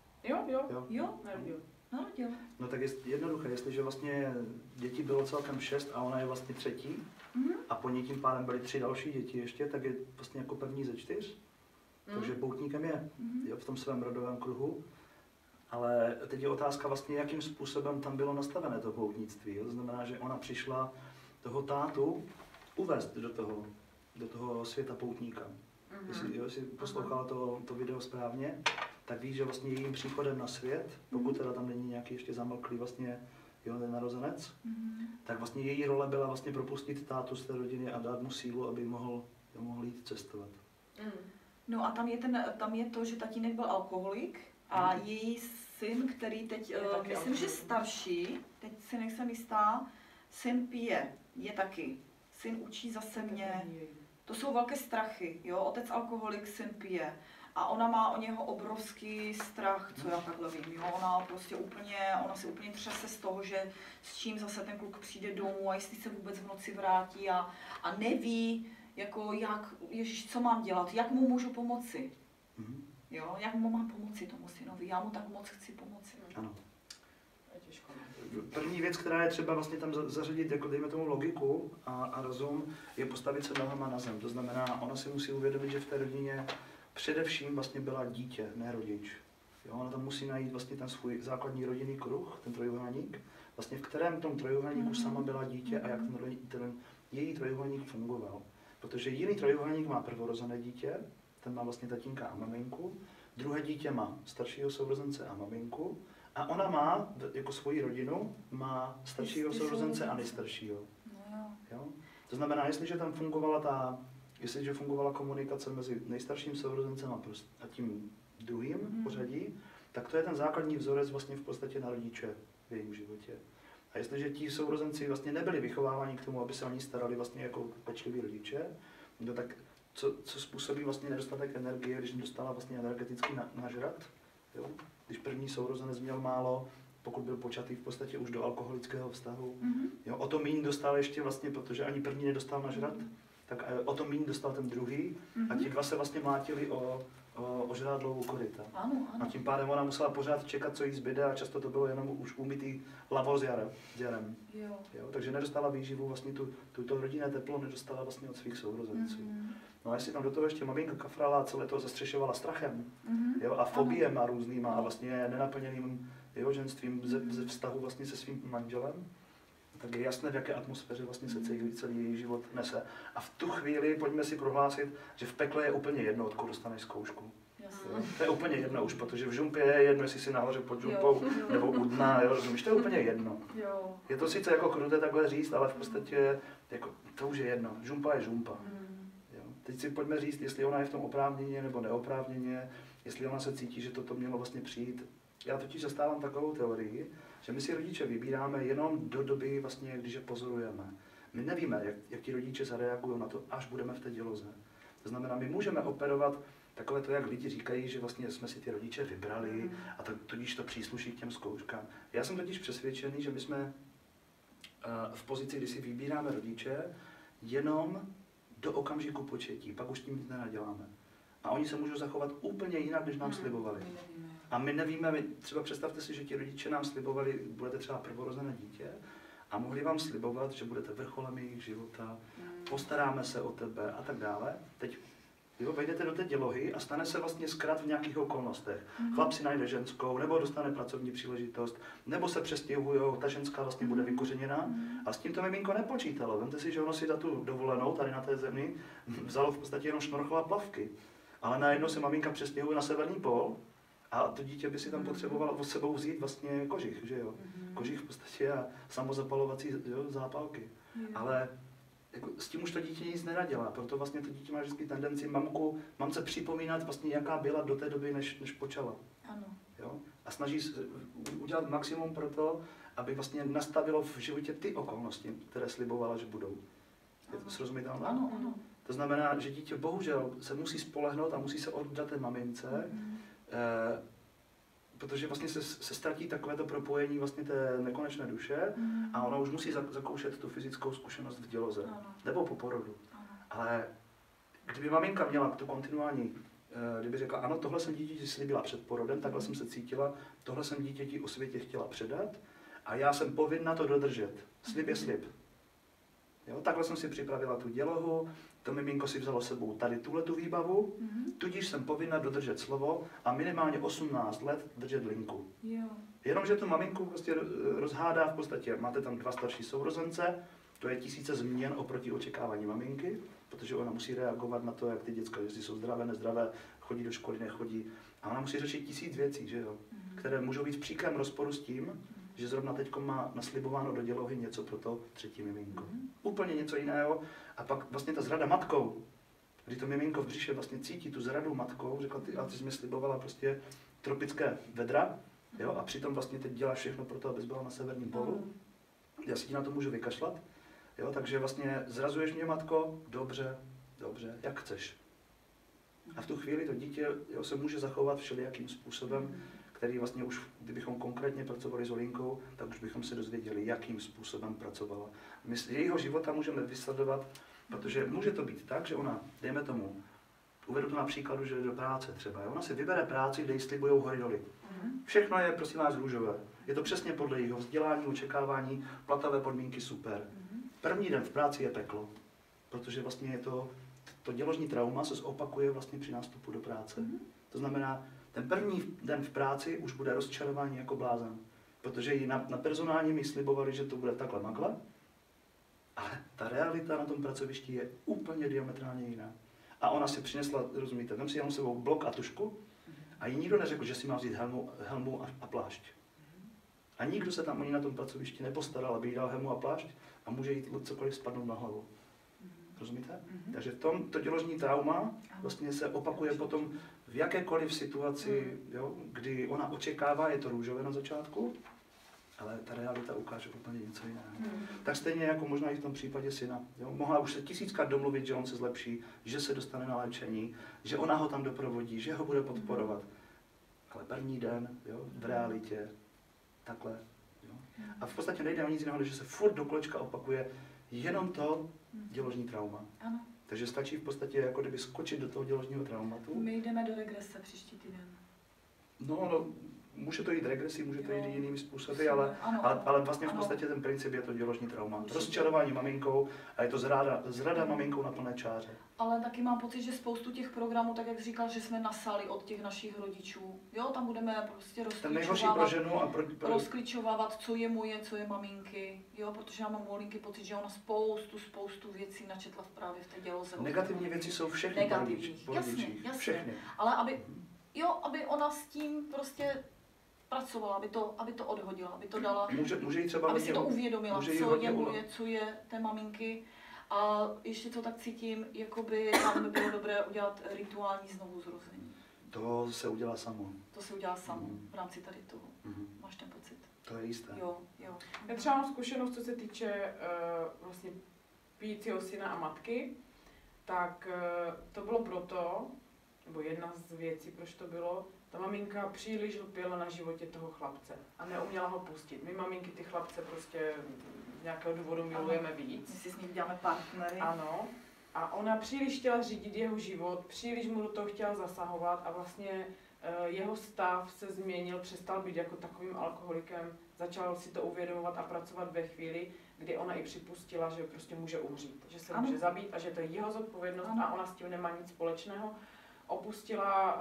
Jo, narodil. No tak je jednoduché, jestliže vlastně dětí bylo celkem 6 a ona je vlastně 3. A po ní tím pádem byly 3 další děti ještě, tak je vlastně jako první ze 4. Takže poutníkem je v tom svém rodovém kruhu. Ale teď je otázka vlastně, jakým způsobem tam bylo nastavené to poutnictví. To znamená, že ona přišla toho tátu uvést do toho světa poutníka. Jestli poslouchala to video správně, tak víš, že vlastně jejím příchodem na svět, pokud teda tam není nějaký ještě zamlklý vlastně ten narozenec, tak vlastně její role byla vlastně propustit tátu z té rodiny a dát mu sílu, aby mohl jít cestovat. No a tam je to, že tatínek byl alkoholik a její syn, který teď, myslím, že starší, teď si nejsem jistá, syn pije, je taky. Syn učí zase mě. To jsou velké strachy, jo, otec alkoholik, syn pije. A ona má o něho obrovský strach, co já takhle vím, jo, ona se úplně třese z toho, že s čím zase ten kluk přijde domů a jestli se vůbec v noci vrátí a neví, jako Ježíš, co mám dělat, jak mu můžu pomoci, jo, jak mu mám pomoci tomu synovi, já mu tak moc chci pomoci. Ano. Těžko. První věc, která je třeba vlastně tam zařadit, jako dejme tomu logiku a rozum, je postavit se nohama na zem. To znamená, ona si musí uvědomit, že v té rodině především vlastně byla dítě, ne rodič. Jo, ona tam musí najít vlastně ten svůj základní rodinný kruh, ten trojúhelník, vlastně v kterém tom trojúhelníku sama byla dítě a jak ten její trojúhelník fungoval. Protože jiný trojúhelník má prvorozené dítě, ten má vlastně tatínka a maminku, druhé dítě má staršího sourozence a maminku, a ona má jako svoji rodinu, má staršího sourozence a nejstaršího. Jo? To znamená, jestliže tam fungovala komunikace mezi nejstarším sourozencem a tím druhým pořadí, tak to je ten základní vzorec vlastně v podstatě na rodiče v jejím životě. A jestliže ti sourozenci vlastně nebyli vychováváni k tomu, aby se o ní starali vlastně jako pečliví rodiče, no tak co způsobí vlastně nedostatek energie, když nedostala vlastně energeticky nažrat, jo? Když první sourozenec měl málo, pokud byl počatý v podstatě už do alkoholického vztahu, jo? O to míň dostal ještě vlastně, protože ani první nedostal nažrat, tak o to míň dostal ten druhý a ti dva se vlastně mlátili o žrádlovou koryta. Ano. A tím pádem ona musela pořád čekat, co jí zbyde a často to bylo jenom už umytý lavo s jarem. Jo, takže nedostala výživu, vlastně to rodinné teplo nedostala vlastně od svých sourozenců. No a jestli tam do toho ještě maminka kafrala a celé to zastřešovala strachem, jo, a fobiema různýma a vlastně nenaplněným ženstvím ze vztahu vlastně se svým manželem, tak je jasné, v jaké atmosféře vlastně se celý její život nese. A v tu chvíli pojďme si prohlásit, že v pekle je úplně jedno, odkud dostaneš zkoušku. To je úplně jedno už, protože v žumpě je jedno, jestli si nahoře pod žumpou nebo u dna, rozumíš, to je úplně jedno. Je to sice jako kruté takhle říct, ale v podstatě jako, to už je jedno. Žumpa je žumpa. Jo. Teď si pojďme říct, jestli ona je v tom oprávněně nebo neoprávněně, jestli ona se cítí, že toto mělo vlastně přijít. Já totiž zastávám takovou teorii, že my si rodiče vybíráme jenom do doby, vlastně, když je pozorujeme. My nevíme, jak ti rodiče zareagují na to, až budeme v té děloze. To znamená, my můžeme operovat takové to, jak lidi říkají, že vlastně jsme si ty rodiče vybrali a tudíž to přísluší k těm zkouškám. Já jsem totiž přesvědčený, že my jsme v pozici, kdy si vybíráme rodiče, jenom do okamžiku početí, pak už tím nic nenaděláme. A oni se můžou zachovat úplně jinak, než nám slibovali. A my nevíme, třeba představte si, že ti rodiče nám slibovali, budete třeba prvorozené dítě a mohli vám slibovat, že budete vrcholem jejich života, postaráme se o tebe a tak dále. Teď vejdete do té dělohy a stane se vlastně zkrat v nějakých okolnostech. Chlap si najde ženskou, nebo dostane pracovní příležitost, nebo se přestěhujou, ta ženská vlastně bude vykořeněná. A s tím to miminko nepočítalo. Vemte si, že ono si za tu dovolenou tady na té zemi vzalo v podstatě jenom šnorchla plavky. Ale najednou se maminka přestěhuje na severní pól a to dítě by si tam potřebovalo s sebou vzít vlastně kožich, že jo? Kožich v podstatě a samozapalovací zápalky. Ale jako, s tím už to dítě nic nenadělá, proto vlastně to dítě má vždycky tendenci mamce připomínat vlastně, jaká byla do té doby, než počala. Ano. Jo? A snaží udělat maximum pro to, aby vlastně nastavilo v životě ty okolnosti, které slibovala, že budou. Je to srozumitelné? Ano. To znamená, že dítě bohužel se musí spolehnout a musí se oddat té mamince, protože vlastně se ztratí takovéto propojení vlastně té nekonečné duše a ona už musí zakoušet tu fyzickou zkušenost v děloze, nebo po porodu. Ale kdyby maminka měla tu kontinuální, kdyby řekla, ano, tohle jsem dítěti slíbila před porodem, takhle jsem se cítila, tohle jsem dítěti o světě chtěla předat a já jsem povinna to dodržet. Slib je slib. Jo, takhle jsem si připravila tu dělohu, to miminko si vzalo sebou tady tuhletu výbavu, tudíž jsem povinna dodržet slovo a minimálně 18 let držet linku. Jenomže tu maminku prostě rozhádá v podstatě, máte tam 2 starší sourozence, to je 1000 změn oproti očekávání maminky, protože ona musí reagovat na to, jak ty děcka, jestli jsou zdravé, nezdravé, chodí do školy, nechodí. A ona musí řešit 1000 věcí, že jo? Které můžou být v příkrém rozporu s tím, že zrovna teď má naslibováno do dělohy něco pro to třetí miminko. Úplně něco jiného. A pak vlastně ta zrada matkou, kdy to miminko v břiše vlastně cítí tu zradu matkou, řekla, ty jsi mi slibovala prostě tropické vedra, jo? A přitom vlastně teď děláš všechno pro to, abys byla na severním polu. Já si ti na to můžu vykašlat. Jo? Takže vlastně zrazuješ mě, matko, dobře, jak chceš. A v tu chvíli to dítě se může zachovat všelijakým způsobem, který vlastně už, kdybychom konkrétně pracovali s Olinkou, tak už bychom se dozvěděli, jakým způsobem pracovala. My z jejího života můžeme vysledovat, protože může to být tak, že ona, dejme tomu, Uvedu to na příkladu, že do práce třeba. Jo? Ona si vybere práci, kde jí slibují hory doly. Všechno je prosím vás růžové. Je to přesně podle jeho vzdělání, očekávání, platové podmínky super. První den v práci je peklo, protože vlastně je to děložní trauma se opakuje vlastně při nástupu do práce. To znamená, ten první den v práci už bude rozčarování jako blázen, protože jí na personální mi slibovali, že to bude takhle makle, ale ta realita na tom pracovišti je úplně diametrálně jiná. A ona si přinesla, rozumíte, vem si jenom sebou blok a tušku a jí nikdo neřekl, že si má vzít helmu a plášť. A nikdo se tam ani na tom pracovišti nepostaral, aby jí dal helmu a plášť a může jí cokoliv spadnout na hlavu. Rozumíte? Takže to děložní trauma vlastně se opakuje potom v jakékoliv situaci, jo, kdy ona očekává, je to růžové na začátku, ale ta realita ukáže úplně něco jiného. Tak stejně jako možná i v tom případě syna. Jo? Mohla už se 1000krát domluvit, že on se zlepší, že se dostane na léčení, že ona ho tam doprovodí, že ho bude podporovat. Ale první den, jo, v realitě, takhle. Jo? A v podstatě nejde o nic jiného, než že se furt do kolečka opakuje jenom to děložní trauma. Ano. Takže stačí v podstatě jako kdyby skočit do toho děložního traumatu. My jdeme do regrese příští týden. No, může to jít regresí, může to jít jinými způsoby, ale vlastně v podstatě ten princip je to děložní trauma. Rozčarování maminkou a je to zrada maminkou na plné čáře. Ale taky mám pocit, že spoustu těch programů, tak jak říkal, že jsme nasali od těch našich rodičů. Jo, tam budeme prostě rozklíčovávat, co je moje, co je maminky. Jo, protože já mám u Olinky pocit, že ona spoustu věcí načetla právě v té děloze. Negativní věci jsou všechny po rodičích. Jasně. Všechny. Ale aby ona s tím prostě pracovala, aby to odhodila, aby to dala, může jí třeba aby si to uvědomila, co je moje, co je té maminky. A ještě to tak cítím, jakoby tam by bylo dobré udělat rituální znovuzrození. To se udělá samo. To se udělá samo v rámci tady toho. Máš ten pocit? To je jisté. Jo. Já třeba mám zkušenost, co se týče vlastně pijícího syna a matky, tak to bylo proto, nebo jedna z věcí, proč to bylo, ta maminka příliš lpěla na životě toho chlapce a neuměla ho pustit. My maminky ty chlapce prostě z nějakého důvodu milujeme víc. My si s ním děláme partnery. Ano. A ona příliš chtěla řídit jeho život, příliš mu do toho chtěla zasahovat a vlastně jeho stav se změnil, přestal být jako takovým alkoholikem, začal si to uvědomovat a pracovat ve chvíli, kdy ona i připustila, že prostě může umřít, že se může zabít a že to je jeho zodpovědnost a ona s tím nemá nic společného. Opustila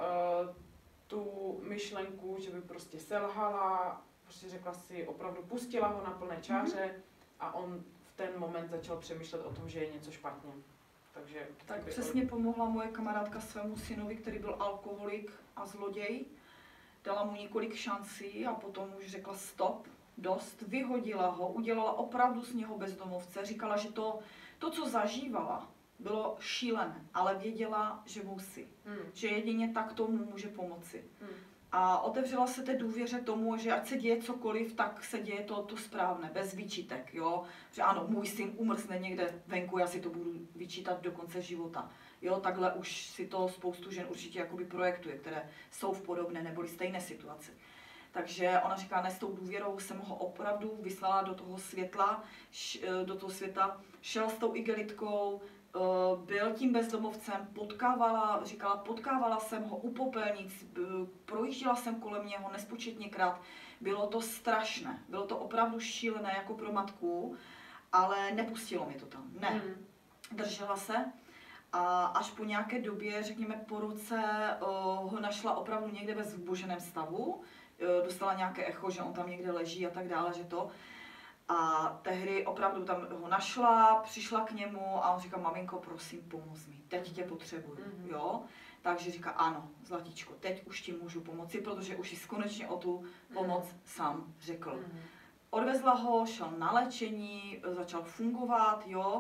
tu myšlenku, že by prostě selhala, prostě řekla si, opravdu pustila ho na plné čáře a on v ten moment začal přemýšlet o tom, že je něco špatně. Takže tak přesně pomohla moje kamarádka svému synovi, který byl alkoholik a zloděj. Dala mu několik šancí a potom už řekla stop, dost, vyhodila ho, udělala opravdu z něho bezdomovce. Říkala, že to co zažívala, bylo šílené, ale věděla, že musí. Že jedině tak tomu může pomoci. A otevřela se té důvěře tomu, že ať se děje cokoliv, tak se děje to správné, bez výčitek, jo. Že ano, můj syn umrzne někde venku, já si to budu vyčítat do konce života. Jo, takhle už si to spoustu žen určitě jakoby projektuje, které jsou v podobné nebo stejné situaci. Takže ona říká, ne, s tou důvěrou jsem ho opravdu vyslala do toho světla, světa, šel s tou igelitkou, byl tím bezdomovcem, potkávala jsem ho u popelnic, projížděla jsem kolem něho nespočetněkrát. Bylo to strašné, bylo to opravdu šílené jako pro matku, ale nepustilo mě to tam, ne. Držela se a až po nějaké době, řekněme po roce, ho našla opravdu někde ve zuboženém stavu, dostala nějaké echo, že on tam někde leží a tak dále, že to. A tehdy opravdu tam ho našla, přišla k němu a on říká, maminko, prosím, pomoz mi, teď tě potřebuju, jo. Takže říká, ano, zlatíčko, teď už ti můžu pomoci, protože už jsi konečně o tu pomoc sám řekl. Odvezla ho, šel na léčení, začal fungovat, jo.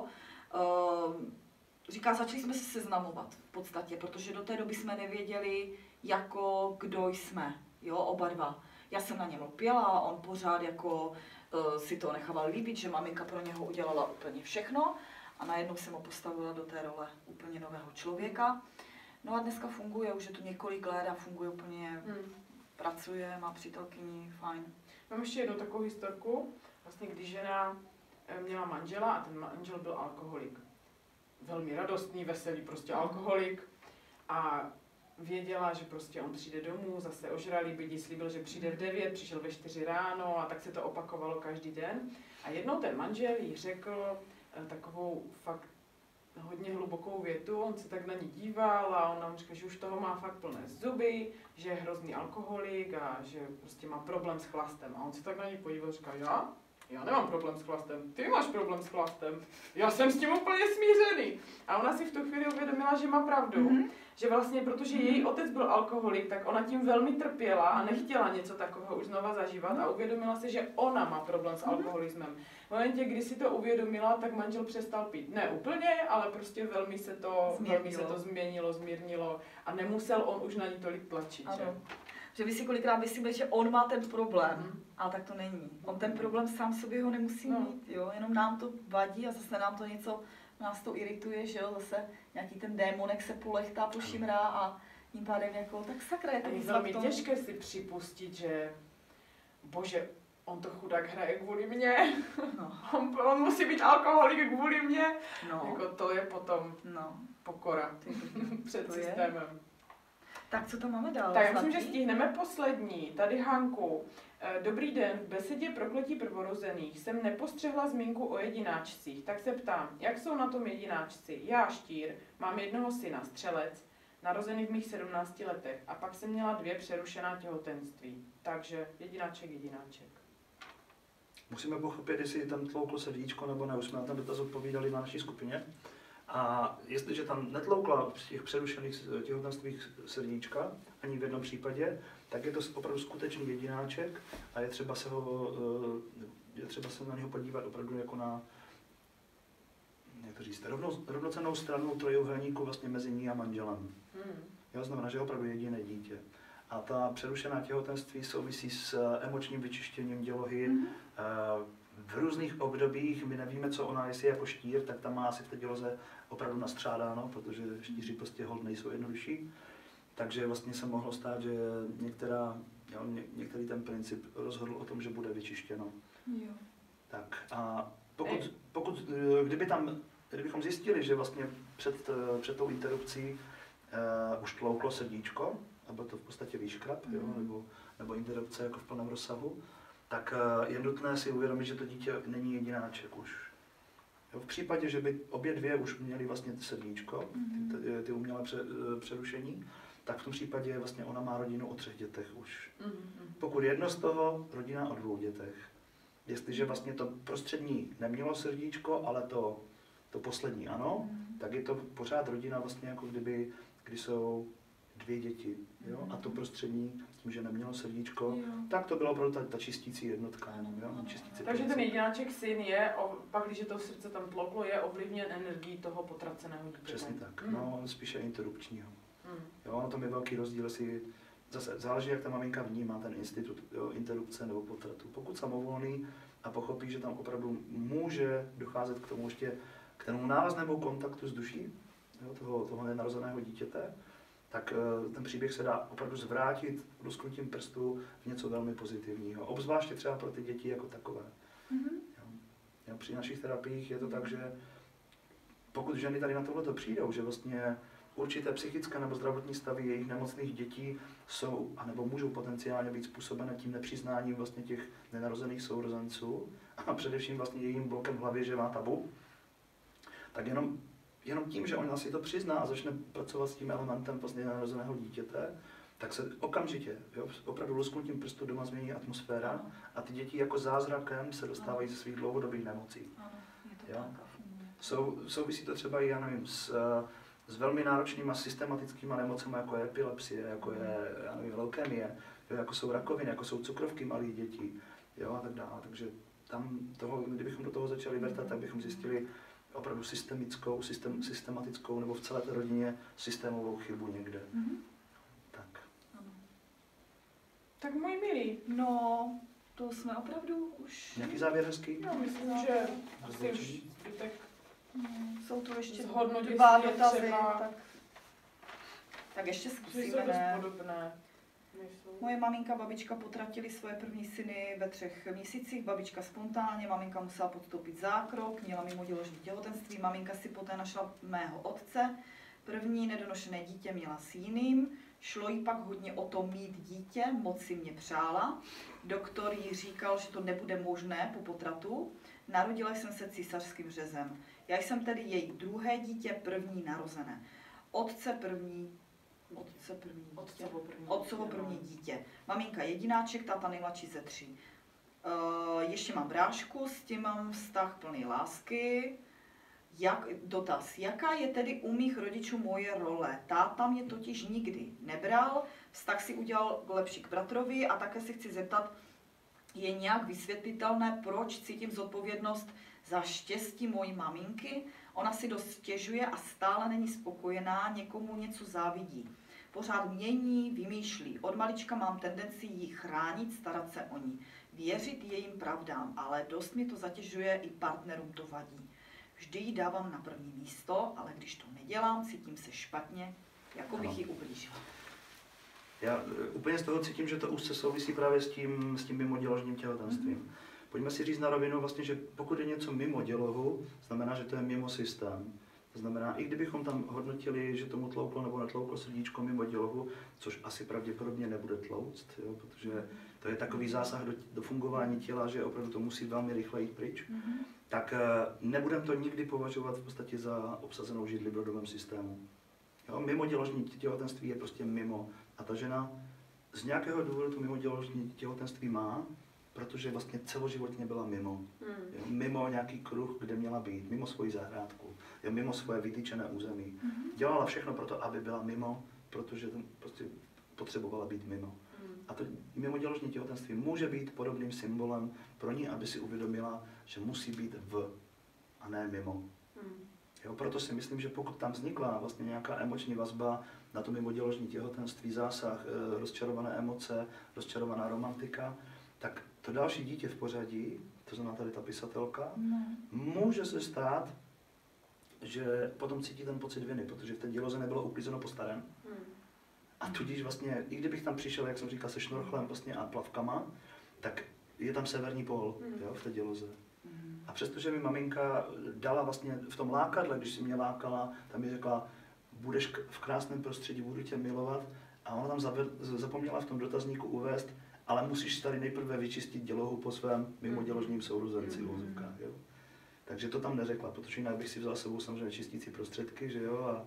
Říká, začali jsme se seznamovat v podstatě, protože do té doby jsme nevěděli, jako kdo jsme, jo, oba dva. Já jsem na něm lpěla, on pořád jako si to nechával líbit, že maminka pro něho udělala úplně všechno a najednou jsem ho postavila do té role úplně nového člověka. No a dneska funguje, už je to několik let a funguje úplně, pracuje, má přítelkyni, fajn. Mám ještě jednu takovou historku, vlastně když žena měla manžela a ten manžel byl alkoholik. Velmi radostný, veselý, prostě alkoholik. a věděla, že prostě on přijde domů, zase ožralý, byť slíbil, že přijde v 9, přišel ve 4 ráno a tak se to opakovalo každý den. A jednou ten manžel jí řekl takovou fakt hodně hlubokou větu, on se tak na ní díval a ona mu říká, že už toho má fakt plné zuby, že je hrozný alkoholik a že prostě má problém s chlastem. A on se tak na ní podíval a říká, já nemám problém s chlastem, ty máš problém s chlastem, já jsem s tím úplně smířený. A ona si v tu chvíli uvědomila, že má pravdu, že vlastně protože její otec byl alkoholik, tak ona tím velmi trpěla a nechtěla něco takového už znova zažívat a uvědomila si, že ona má problém s alkoholismem. V momentě, kdy si to uvědomila, tak manžel přestal pít. Ne úplně, ale prostě velmi se to změnilo, zmírnilo a nemusel on už na ní tolik tlačit. Že vy si kolikrát myslíte, že on má ten problém, ale tak to není. On ten problém sám sobě ho nemusí mít, jo? Jenom nám to vadí a zase nám to něco, nás to irituje, že jo? Zase nějaký ten démonek se polechtá, pošimrá a tím pádem jako, tak sakra je to je velmi těžké si připustit, že bože, on to chudák hraje kvůli mně, on musí být alkoholik kvůli mně, jako to je potom pokora před systémem. Tak co to máme dál? Tak já myslím, že stihneme poslední. Tady Hanku. Dobrý den, v besedě Prokletí prvorozených jsem nepostřehla zmínku o jedináčcích, tak se ptám, jak jsou na tom jedináčci? Já Štír, mám jednoho syna, střelec, narozený v mých 17 letech a pak jsem měla 2 přerušená těhotenství. Takže jedináček. Musíme pochopit, jestli tam tlouklo srdíčko nebo ne, už jsme na ten dotaz odpovídali na naší skupině. A jestliže tam netloukla v těch přerušených těhotenstvích srdíčka, ani v jednom případě, tak je to opravdu skutečný jedináček a je třeba se na něho podívat opravdu jako na, jak to říct, rovnocennou stranu trojúhelníku vlastně mezi ní a manželem. Jo, znamená, že je opravdu jediné dítě. A ta přerušená těhotenství souvisí s emočním vyčištěním dělohy. V různých obdobích, my nevíme, co ona, jestli jako štír, tak tam má asi v té děloze opravdu nastřádáno, protože štíři prostě hold nejsou jednodušší. Takže vlastně se mohlo stát, že některý ten princip rozhodl o tom, že bude vyčištěno. Jo. Tak a kdybychom zjistili, že vlastně před tou interrupcí už tlouklo srdíčko, a byl to v podstatě výškrab, nebo interrupce jako v plném rozsahu, tak je nutné si uvědomit, že to dítě není jedináček už. Jo, v případě, že by obě dvě už měly vlastně srdíčko, ty umělé přerušení, tak v tom případě vlastně ona má rodinu o 3 dětech už. Pokud jedno z toho, rodina o 2 dětech. Jestliže vlastně to prostřední nemělo srdíčko, ale to poslední ano, tak je to pořád rodina vlastně jako kdy jsou 2 děti. Jo? A to prostřední, tím, že nemělo srdíčko, tak to bylo pro ta čistící jednotka. Takže ten jedináček syn je, pak když to srdce tam tlouklo, je ovlivněn energií toho potraceného dítěte. Přesně tak, spíše interrupčního. Jo, na tom je velký rozdíl, jestli zase záleží, jak ta maminka vnímá ten institut interrupce nebo potratu. Pokud samovolný a pochopí, že tam opravdu může docházet k tomu ještě k tomu návaznému kontaktu s duší toho nenarozeného dítěte, tak ten příběh se dá opravdu zvrátit lusknutím prstu v něco velmi pozitivního. Obzvláště třeba pro ty děti jako takové. Jo, při našich terapiích je to tak, že pokud ženy tady na tohleto přijdou, že vlastně určité psychické nebo zdravotní stavy jejich nemocných dětí jsou, anebo můžou potenciálně být způsobené tím nepřiznáním vlastně těch nenarozených sourozenců a především vlastně jejím blokem v hlavě, že má tabu, tak jenom tím, že ona si to přizná a začne pracovat s tím elementem vlastně nenarozeného dítěte, tak se okamžitě, opravdu lusknutím prstu doma změní atmosféra a ty děti jako zázrakem se dostávají ze svých dlouhodobých nemocí. Souvisí to třeba i, s velmi náročnýma systematickýma nemocemi, jako je epilepsie, jako je leukemie, jako jsou rakoviny, jako jsou cukrovky malých dětí, a tak dále. Takže tam kdybychom do toho začali vrtat, tak bychom zjistili opravdu systematickou nebo v celé té rodině systémovou chybu někde. Tak. Tak můj milý. No, to jsme opravdu už... Nějaký závěr hezký? No, myslím, že asi už zbytek. Jsou tu ještě zhodnotit 2 dotazy, tak ještě zkusíme, ne? Moje maminka a babička potratili svoje první syny ve 3 měsících, babička spontánně, maminka musela podstoupit zákrok, měla mimoděložní těhotenství, maminka si poté našla mého otce, První nedonošené dítě měla s jiným, šlo jí pak hodně o to mít dítě, moc si mě přála. Doktor jí říkal, že to nebude možné po potratu. Narodila jsem se císařským řezem. Já jsem tedy její druhé dítě, první narozené. Otcovo první dítě. Maminka jedináček, táta nejmladší ze 3. Ještě mám brášku, s tím mám vztah plný lásky. Dotaz. Jaká je tedy u mých rodičů moje role? Táta mě totiž nikdy nebral, vztah si udělal lepší k bratrovi a také se chci zeptat, je nějak vysvětlitelné, proč cítím zodpovědnost za štěstí mojí maminky? Ona si dost stěžuje a stále není spokojená, někomu něco závidí. Pořád mění, vymýšlí. Od malička mám tendenci jí chránit, starat se o ní. Věřit jejím pravdám, ale dost mi to zatěžuje, i partnerům to vadí. Vždy ji dávám na první místo, ale když to nedělám, cítím se špatně, jako bych jí ublížila. Já úplně z toho cítím, že to úzce souvisí právě s tím mimoděložním těhotenstvím. Pojďme si říct na rovinu, vlastně, že pokud je něco mimo dělohu, znamená, že to je mimo systém. To znamená, i kdybychom tam hodnotili, že tomu tlouklo nebo netlouklo srdíčko mimo dělohu, což asi pravděpodobně nebude tlouct, jo, protože to je takový zásah do fungování těla, že opravdu to musí velmi rychle jít pryč, tak nebudeme to nikdy považovat v podstatě za obsazenou židli v rodovém systému. Jo, mimoděložní těhotenství je prostě mimo. A ta žena z nějakého důvodu to mimoděložní těhotenství má, protože vlastně celoživotně byla mimo. Jo, mimo nějaký kruh, kde měla být, mimo svoji zahrádku, jo, mimo svoje vytyčené území. Dělala všechno pro to, aby byla mimo, protože prostě potřebovala být mimo. A to mimoděložní těhotenství může být podobným symbolem pro ní, aby si uvědomila, že musí být v a ne mimo. Jo, proto si myslím, že pokud tam vznikla vlastně nějaká emoční vazba na to mimoděložní těhotenství, zásah, rozčarované emoce, rozčarovaná romantika, tak to další dítě v pořadí, to znamená tady ta pisatelka, může se stát, že potom cítí ten pocit viny, protože v té děloze nebylo uklízeno po starém. A tudíž vlastně, i kdybych tam přišel, jak jsem říkal, se šnorchlem vlastně a plavkama, tak je tam severní pól, jo, v té děloze. A přestože mi maminka dala vlastně v tom lákadle, když si mě lákala, tam mi řekla, budeš v krásném prostředí, budu tě milovat, a ona tam zapomněla v tom dotazníku uvést, ale musíš tady nejprve vyčistit dělohu po svém mimoděložním sourozenci, jo. Takže to tam neřekla, protože jinak bych si vzal s sebou samozřejmě čistící prostředky, že jo,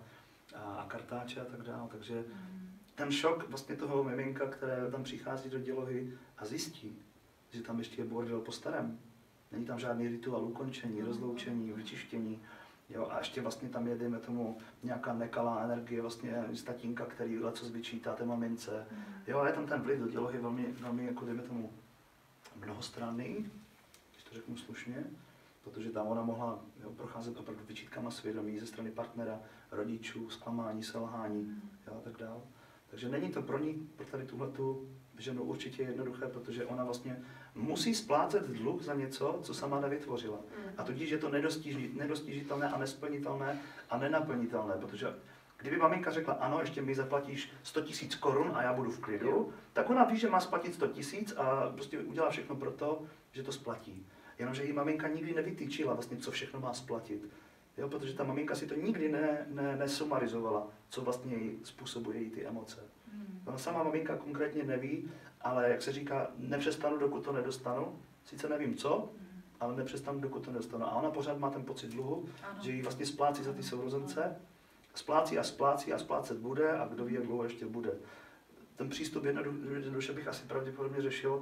a kartáče a tak dále. Takže ten šok vlastně toho miminka, které tam přichází do dělohy a zjistí, že tam ještě je bordel po starém. Není tam žádný rituál ukončení, rozloučení, vyčištění. Jo, a ještě vlastně tam je, dejme tomu, nějaká nekalá energie vlastně z tatínka, který lecos vyčítá té mamince. Jo, a je tam ten vliv do dělohy velmi jako, dejme tomu, mnohostranný, když to řeknu slušně, protože tam ona mohla procházet opravdu vyčítkama svědomí ze strany partnera, rodičů, zklamání, selhání, jo, a tak dále. Takže není to pro ní, pro tady tuhletu ženu určitě jednoduché, protože ona vlastně musí splácet dluh za něco, co sama nevytvořila. A tudíž je to nedostižitelné a nesplnitelné a nenaplnitelné, protože kdyby maminka řekla, ano, ještě mi zaplatíš 100 000 korun a já budu v klidu, tak ona ví, že má splatit 100 000 a prostě udělá všechno pro to, že to splatí. Jenomže jí maminka nikdy nevytýčila vlastně, co všechno má splatit. Jo, protože ta maminka si to nikdy nesumarizovala, co vlastně způsobuje jí ty emoce. Ona sama maminka konkrétně neví, ale jak se říká, nepřestanu, dokud to nedostanu. Sice nevím co, ale nepřestanu, dokud to nedostanu. A ona pořád má ten pocit dluhu, že jí vlastně splácí za ty sourozence. Splácí a splácí a splácet bude a kdo ví, jak dlouho ještě bude. Ten přístup jednoduše bych asi pravděpodobně řešil,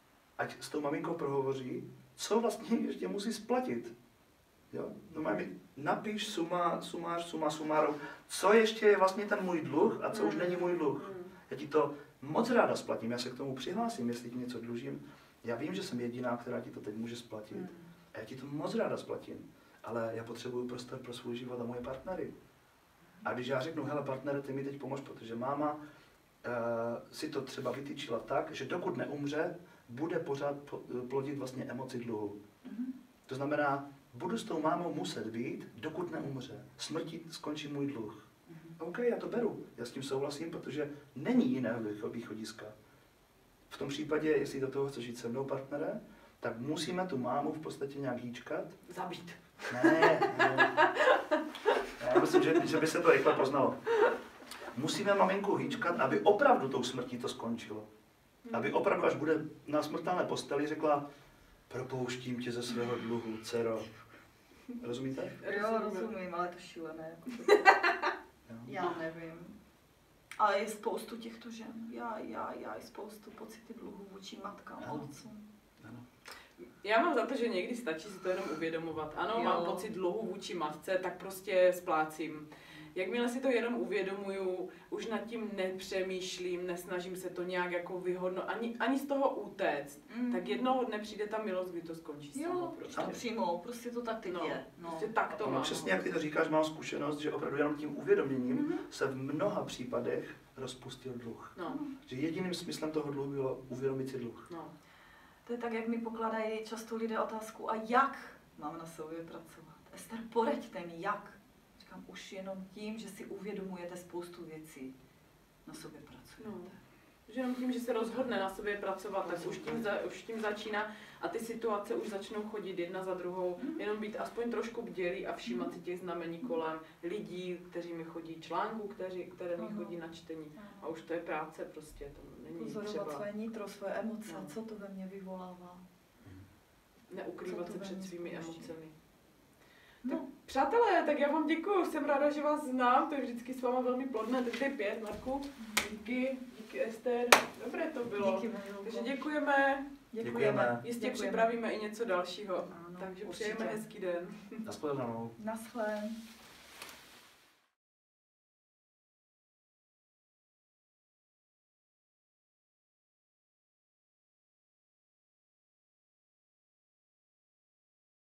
ať s tou maminkou prohovoří, co vlastně ještě musí splatit. Jo? No, napiš suma sumárum, co ještě je vlastně ten můj dluh a co už není můj dluh. Já ti to moc ráda splatím, já se k tomu přihlásím, jestli ti něco dlužím. Já vím, že jsem jediná, která ti to teď může splatit. A já ti to moc ráda splatím, ale já potřebuju prostor pro svůj život a moje partnery. A když já řeknu, hele partnere, ty mi teď pomož, protože máma si to třeba vytyčila tak, že dokud neumře, bude pořád plodit vlastně emoci dluhu. To znamená, budu s tou mámou muset být, dokud neumře. Smrtí skončí můj dluh. OK, já to beru, já s tím souhlasím, protože není jiného východiska. V tom případě, jestli do toho chceš jít se mnou, partnere, tak musíme tu mámu v podstatě nějak hýčkat. Zabít. Ne. Já myslím, že by se to rychle poznalo. Musíme maminku hýčkat, aby opravdu tou smrtí to skončilo. Aby opravdu, až bude na smrtelné posteli, řekla, propouštím tě ze svého dluhu, dcero. Rozumíte? Jo, rozumím, ale to šílené. Jako já nevím. Ale je spoustu těchto žen. Já spoustu pocity dluhu vůči matkám a otcům. Já mám za to, že někdy stačí si to jenom uvědomovat. Ano, mám pocit dluhu vůči matce, tak prostě splácím. Jakmile si to jenom uvědomuju, už nad tím nepřemýšlím, nesnažím se to nějak jako ani z toho utéct, tak jednoho dne přijde ta milost, kdy to skončí samo prostě. A přijmou, prostě to tak teď je. Prostě tak to mám. Přesně jak ty to říkáš, mám zkušenost, že opravdu jenom tím uvědoměním se v mnoha případech rozpustil dluh. Že jediným smyslem toho dluhu bylo uvědomit si dluh. To je tak, jak mi pokládají často lidé otázku, a jak mám na sobě pracovat? Ester, poraďte mi, jak? Říkám, už jenom tím, že si uvědomujete spoustu věcí, na sobě pracujete. Že jenom tím, že se rozhodne na sobě pracovat, tak už tím začíná a ty situace už začnou chodit jedna za druhou. Jenom být aspoň trošku bdělý a všímat si těch znamení kolem lidí, kteří mi chodí, článků, které mi chodí na čtení. A už to je práce prostě, to není pozorovat své nitro, své emoce, co to ve mně vyvolává. Neukrývat se před svými emocemi. Tak, přátelé, tak já vám děkuju, jsem ráda, že vás znám, to je vždycky s váma velmi plodné, teď je 5, Marku, díky Ester, dobré to bylo. Díky, takže děkujeme. Jistě Děkujeme. Připravíme i něco dalšího, takže určitě. přejeme hezký den. Naschledanou. Naschle.